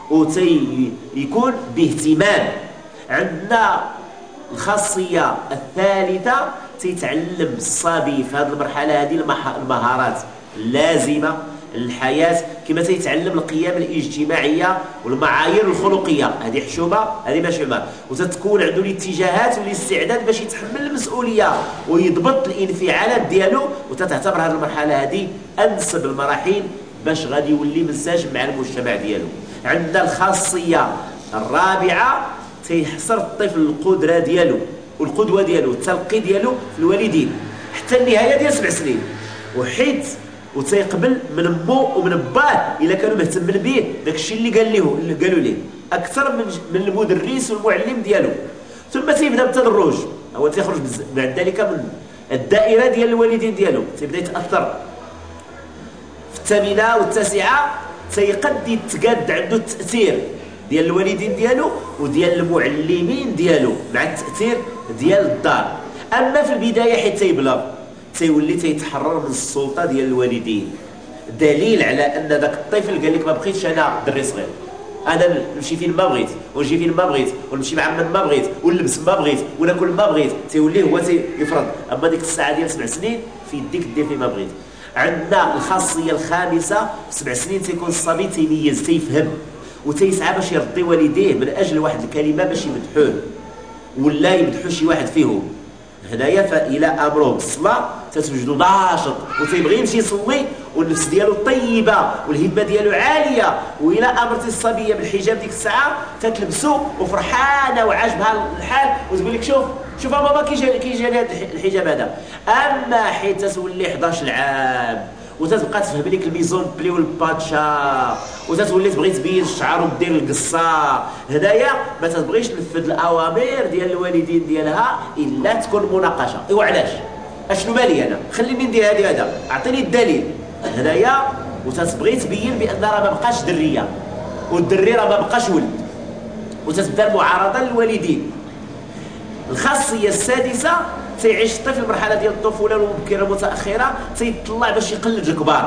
وتيكون باهتمام. عندنا الخاصيه الثالثه تيتعلم الصبي في هذه المرحله هذه المهارات اللازمه للحياه، كما تيتعلم القيم الاجتماعيه والمعايير الخلقيه، هذه حشومه هذه ماشي حشومه، وتتكون عنده الاتجاهات والاستعداد باش يتحمل المسؤوليه ويضبط الانفعالات ديالو، وتتعتبر هذه المرحله هذه انسب المراحل باش غادي يولي منسجم مع المجتمع ديالو. عندنا الخاصيه الرابعه تيحصر الطفل القدره ديالو والقدوه ديالو التلقي ديالو في الوالدين حتى النهايه ديال 7 سنين، وحيت وتيقبل من امه ومن باه الا كانوا مهتمين به داك الشيء اللي قالوا ليه اكثر من المدرس والمعلم ديالو. ثم تيبدا بالتدرج، هو تيخرج بعد ذلك من الدائره ديال الوالدين ديالو، تيبدا يتاثر في الثامنه والتاسعه، تيقد يتقاد عنده التاثير ديال الوالدين ديالو وديال المعلمين ديالو مع التاثير ديال الدار. اما في البدايه حيت تيبلغ تيولي تيتحرر من السلطه ديال الوالدين، دليل على ان ذاك الطفل قال لك ما بقيتش انا دري صغير، انا نمشي فين ما بغيت ونجي فين ما بغيت ونمشي مع من ما بغيت ونلبس ما بغيت وناكل ما بغيت، تيولي هو تيفرض. اما ديك الساعه ديال 7 سنين في يديك دير فيما بغيت. عندنا الخاصيه الخامسه في 7 سنين تيكون الصبي تيميز تيفهم وتيسعى باش يرضي والديه من اجل واحد الكلمه باش يمدحوه ولا يمدحوا شي واحد فيهم. هنايا فإلى امره بالصلاه تتوجدوا ناشط وتيبغي يمشي يصلي والنفس ديالو طيبه والهمه ديالو عاليه، والى امرتي الصبيه بالحجاب ديك الساعه تتلبسو وفرحانه وعاجبها الحال وتقول لك شوف ماما كيجاني هذا الحجاب هذا. اما حيت تولي 11 عام وتتبقى تفهم لك الميزون بلي والباتشا وتتولي تبغي تبين الشعر ودير القصه، هنايا ما تبغيش تنفذ الاوامر ديال الوالدين ديالها الا تكون مناقشه. ايوا علاش؟ اشنو مالي انا؟ خليني ندير هذا اعطيني الدليل هنايا، وتتبغي تبين بان راه ما بقاش دريه والدري راه ما بقاش ولد، وتتبدا المعارضه للوالدين. الخاصيه السادسه تيعيش الطفل المرحله ديال الطفوله المبكره المتاخره تيطلع باش يقلد الكبار،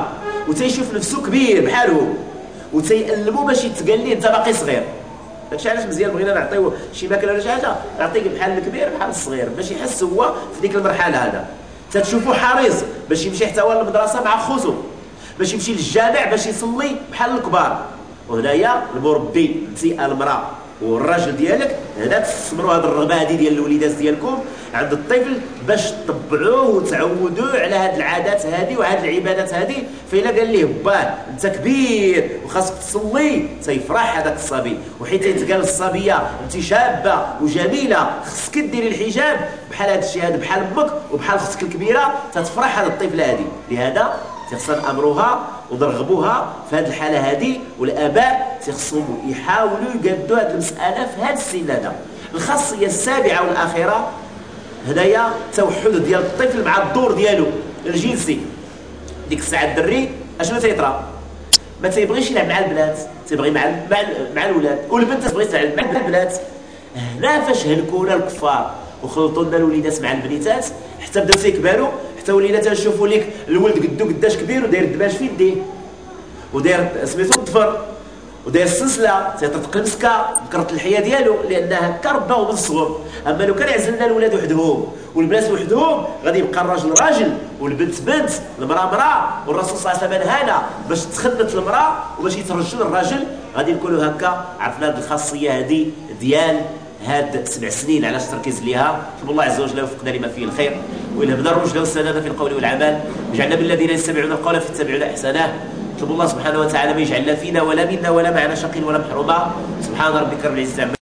وتيشوف نفسه كبير بحالهم وتيألمو باش يتقال ليه انت باقي صغير. داكشي علاش مزيان بغينا نعطيوه شي ماكله ولا شي حاجه نعطيه بحال الكبير بحال الصغير باش يحس هو في ديك المرحله هذا. تتشوفو حريص باش يمشي حتى هو للمدرسه مع خوتو، باش يمشي للجامع باش يصلي بحال الكبار. وهنايا المربي انت المراه والراجل ديالك هنا تستثمروا هذه الرغبه هذه ديال الوليدات ديالكم عند الطفل باش تطبعوه وتعودوه على هذه العادات هذه وهذه العبادات هذه. فإلا قال ليه باه انت كبير وخاصك تصلي تيفرح هذاك الصبي، وحيت يتقال الصبيه انت شابه وجميله خصك ديري الحجاب بحال هذا الشيء هذا بحال امك وبحال اختك الكبيره تتفرح هذه الطفله هذه. لهذا تيخصنا نامروها ونرغبوها في هذه الحاله هذه، والاباء تيخصهم يحاولوا يقادوا هذه المساله في هذا السن هذا. الخاصيه السابعه والاخيره هنايا توحد ديال الطفل مع الدور ديالو الجنسي. ديك الساعه الدري اشنو تيطرا؟ ما تيبغيش يلعب مع البنات، تيبغي مع الولاد، والبنت تبغي تلعب مع البنات. هنا فاش هلكونا الكفار وخلطوا لنا الوليدات مع البنيتات حتى بداو تيكبروا، حتى ولينا تنشوفوا لك الولد قداش كبير وداير الدباج في يديه وداير سميتو الضفر وداير السلسله تيطرطق المسكه بكره اللحيه ديالو لان هكا رباو من الصغر. اما لو كان عزلنا الولاد وحدهم والبنات وحدهم غادي يبقى الراجل راجل والبنت بنت، المراه مراه، والرسول صلى الله عليه وسلم نهانا باش تخنت المراه وباش يترجل الراجل. غادي نكونوا هكا عرفنا هذه الخاصيه هذه ديال هاد 7 سنين علاش التركيز ليها. نطلب الله عز وجل يوفقنا لما فيه الخير ويلهمنا الرشد والسداد في القول والعمل، ويجعلنا من الذين يستمعون القول فيتبعون احسنه. نطلب الله سبحانه وتعالى ما يجعلنا فينا ولا منا ولا معنا شقي ولا محروما. سبحان ربك رب العزه عما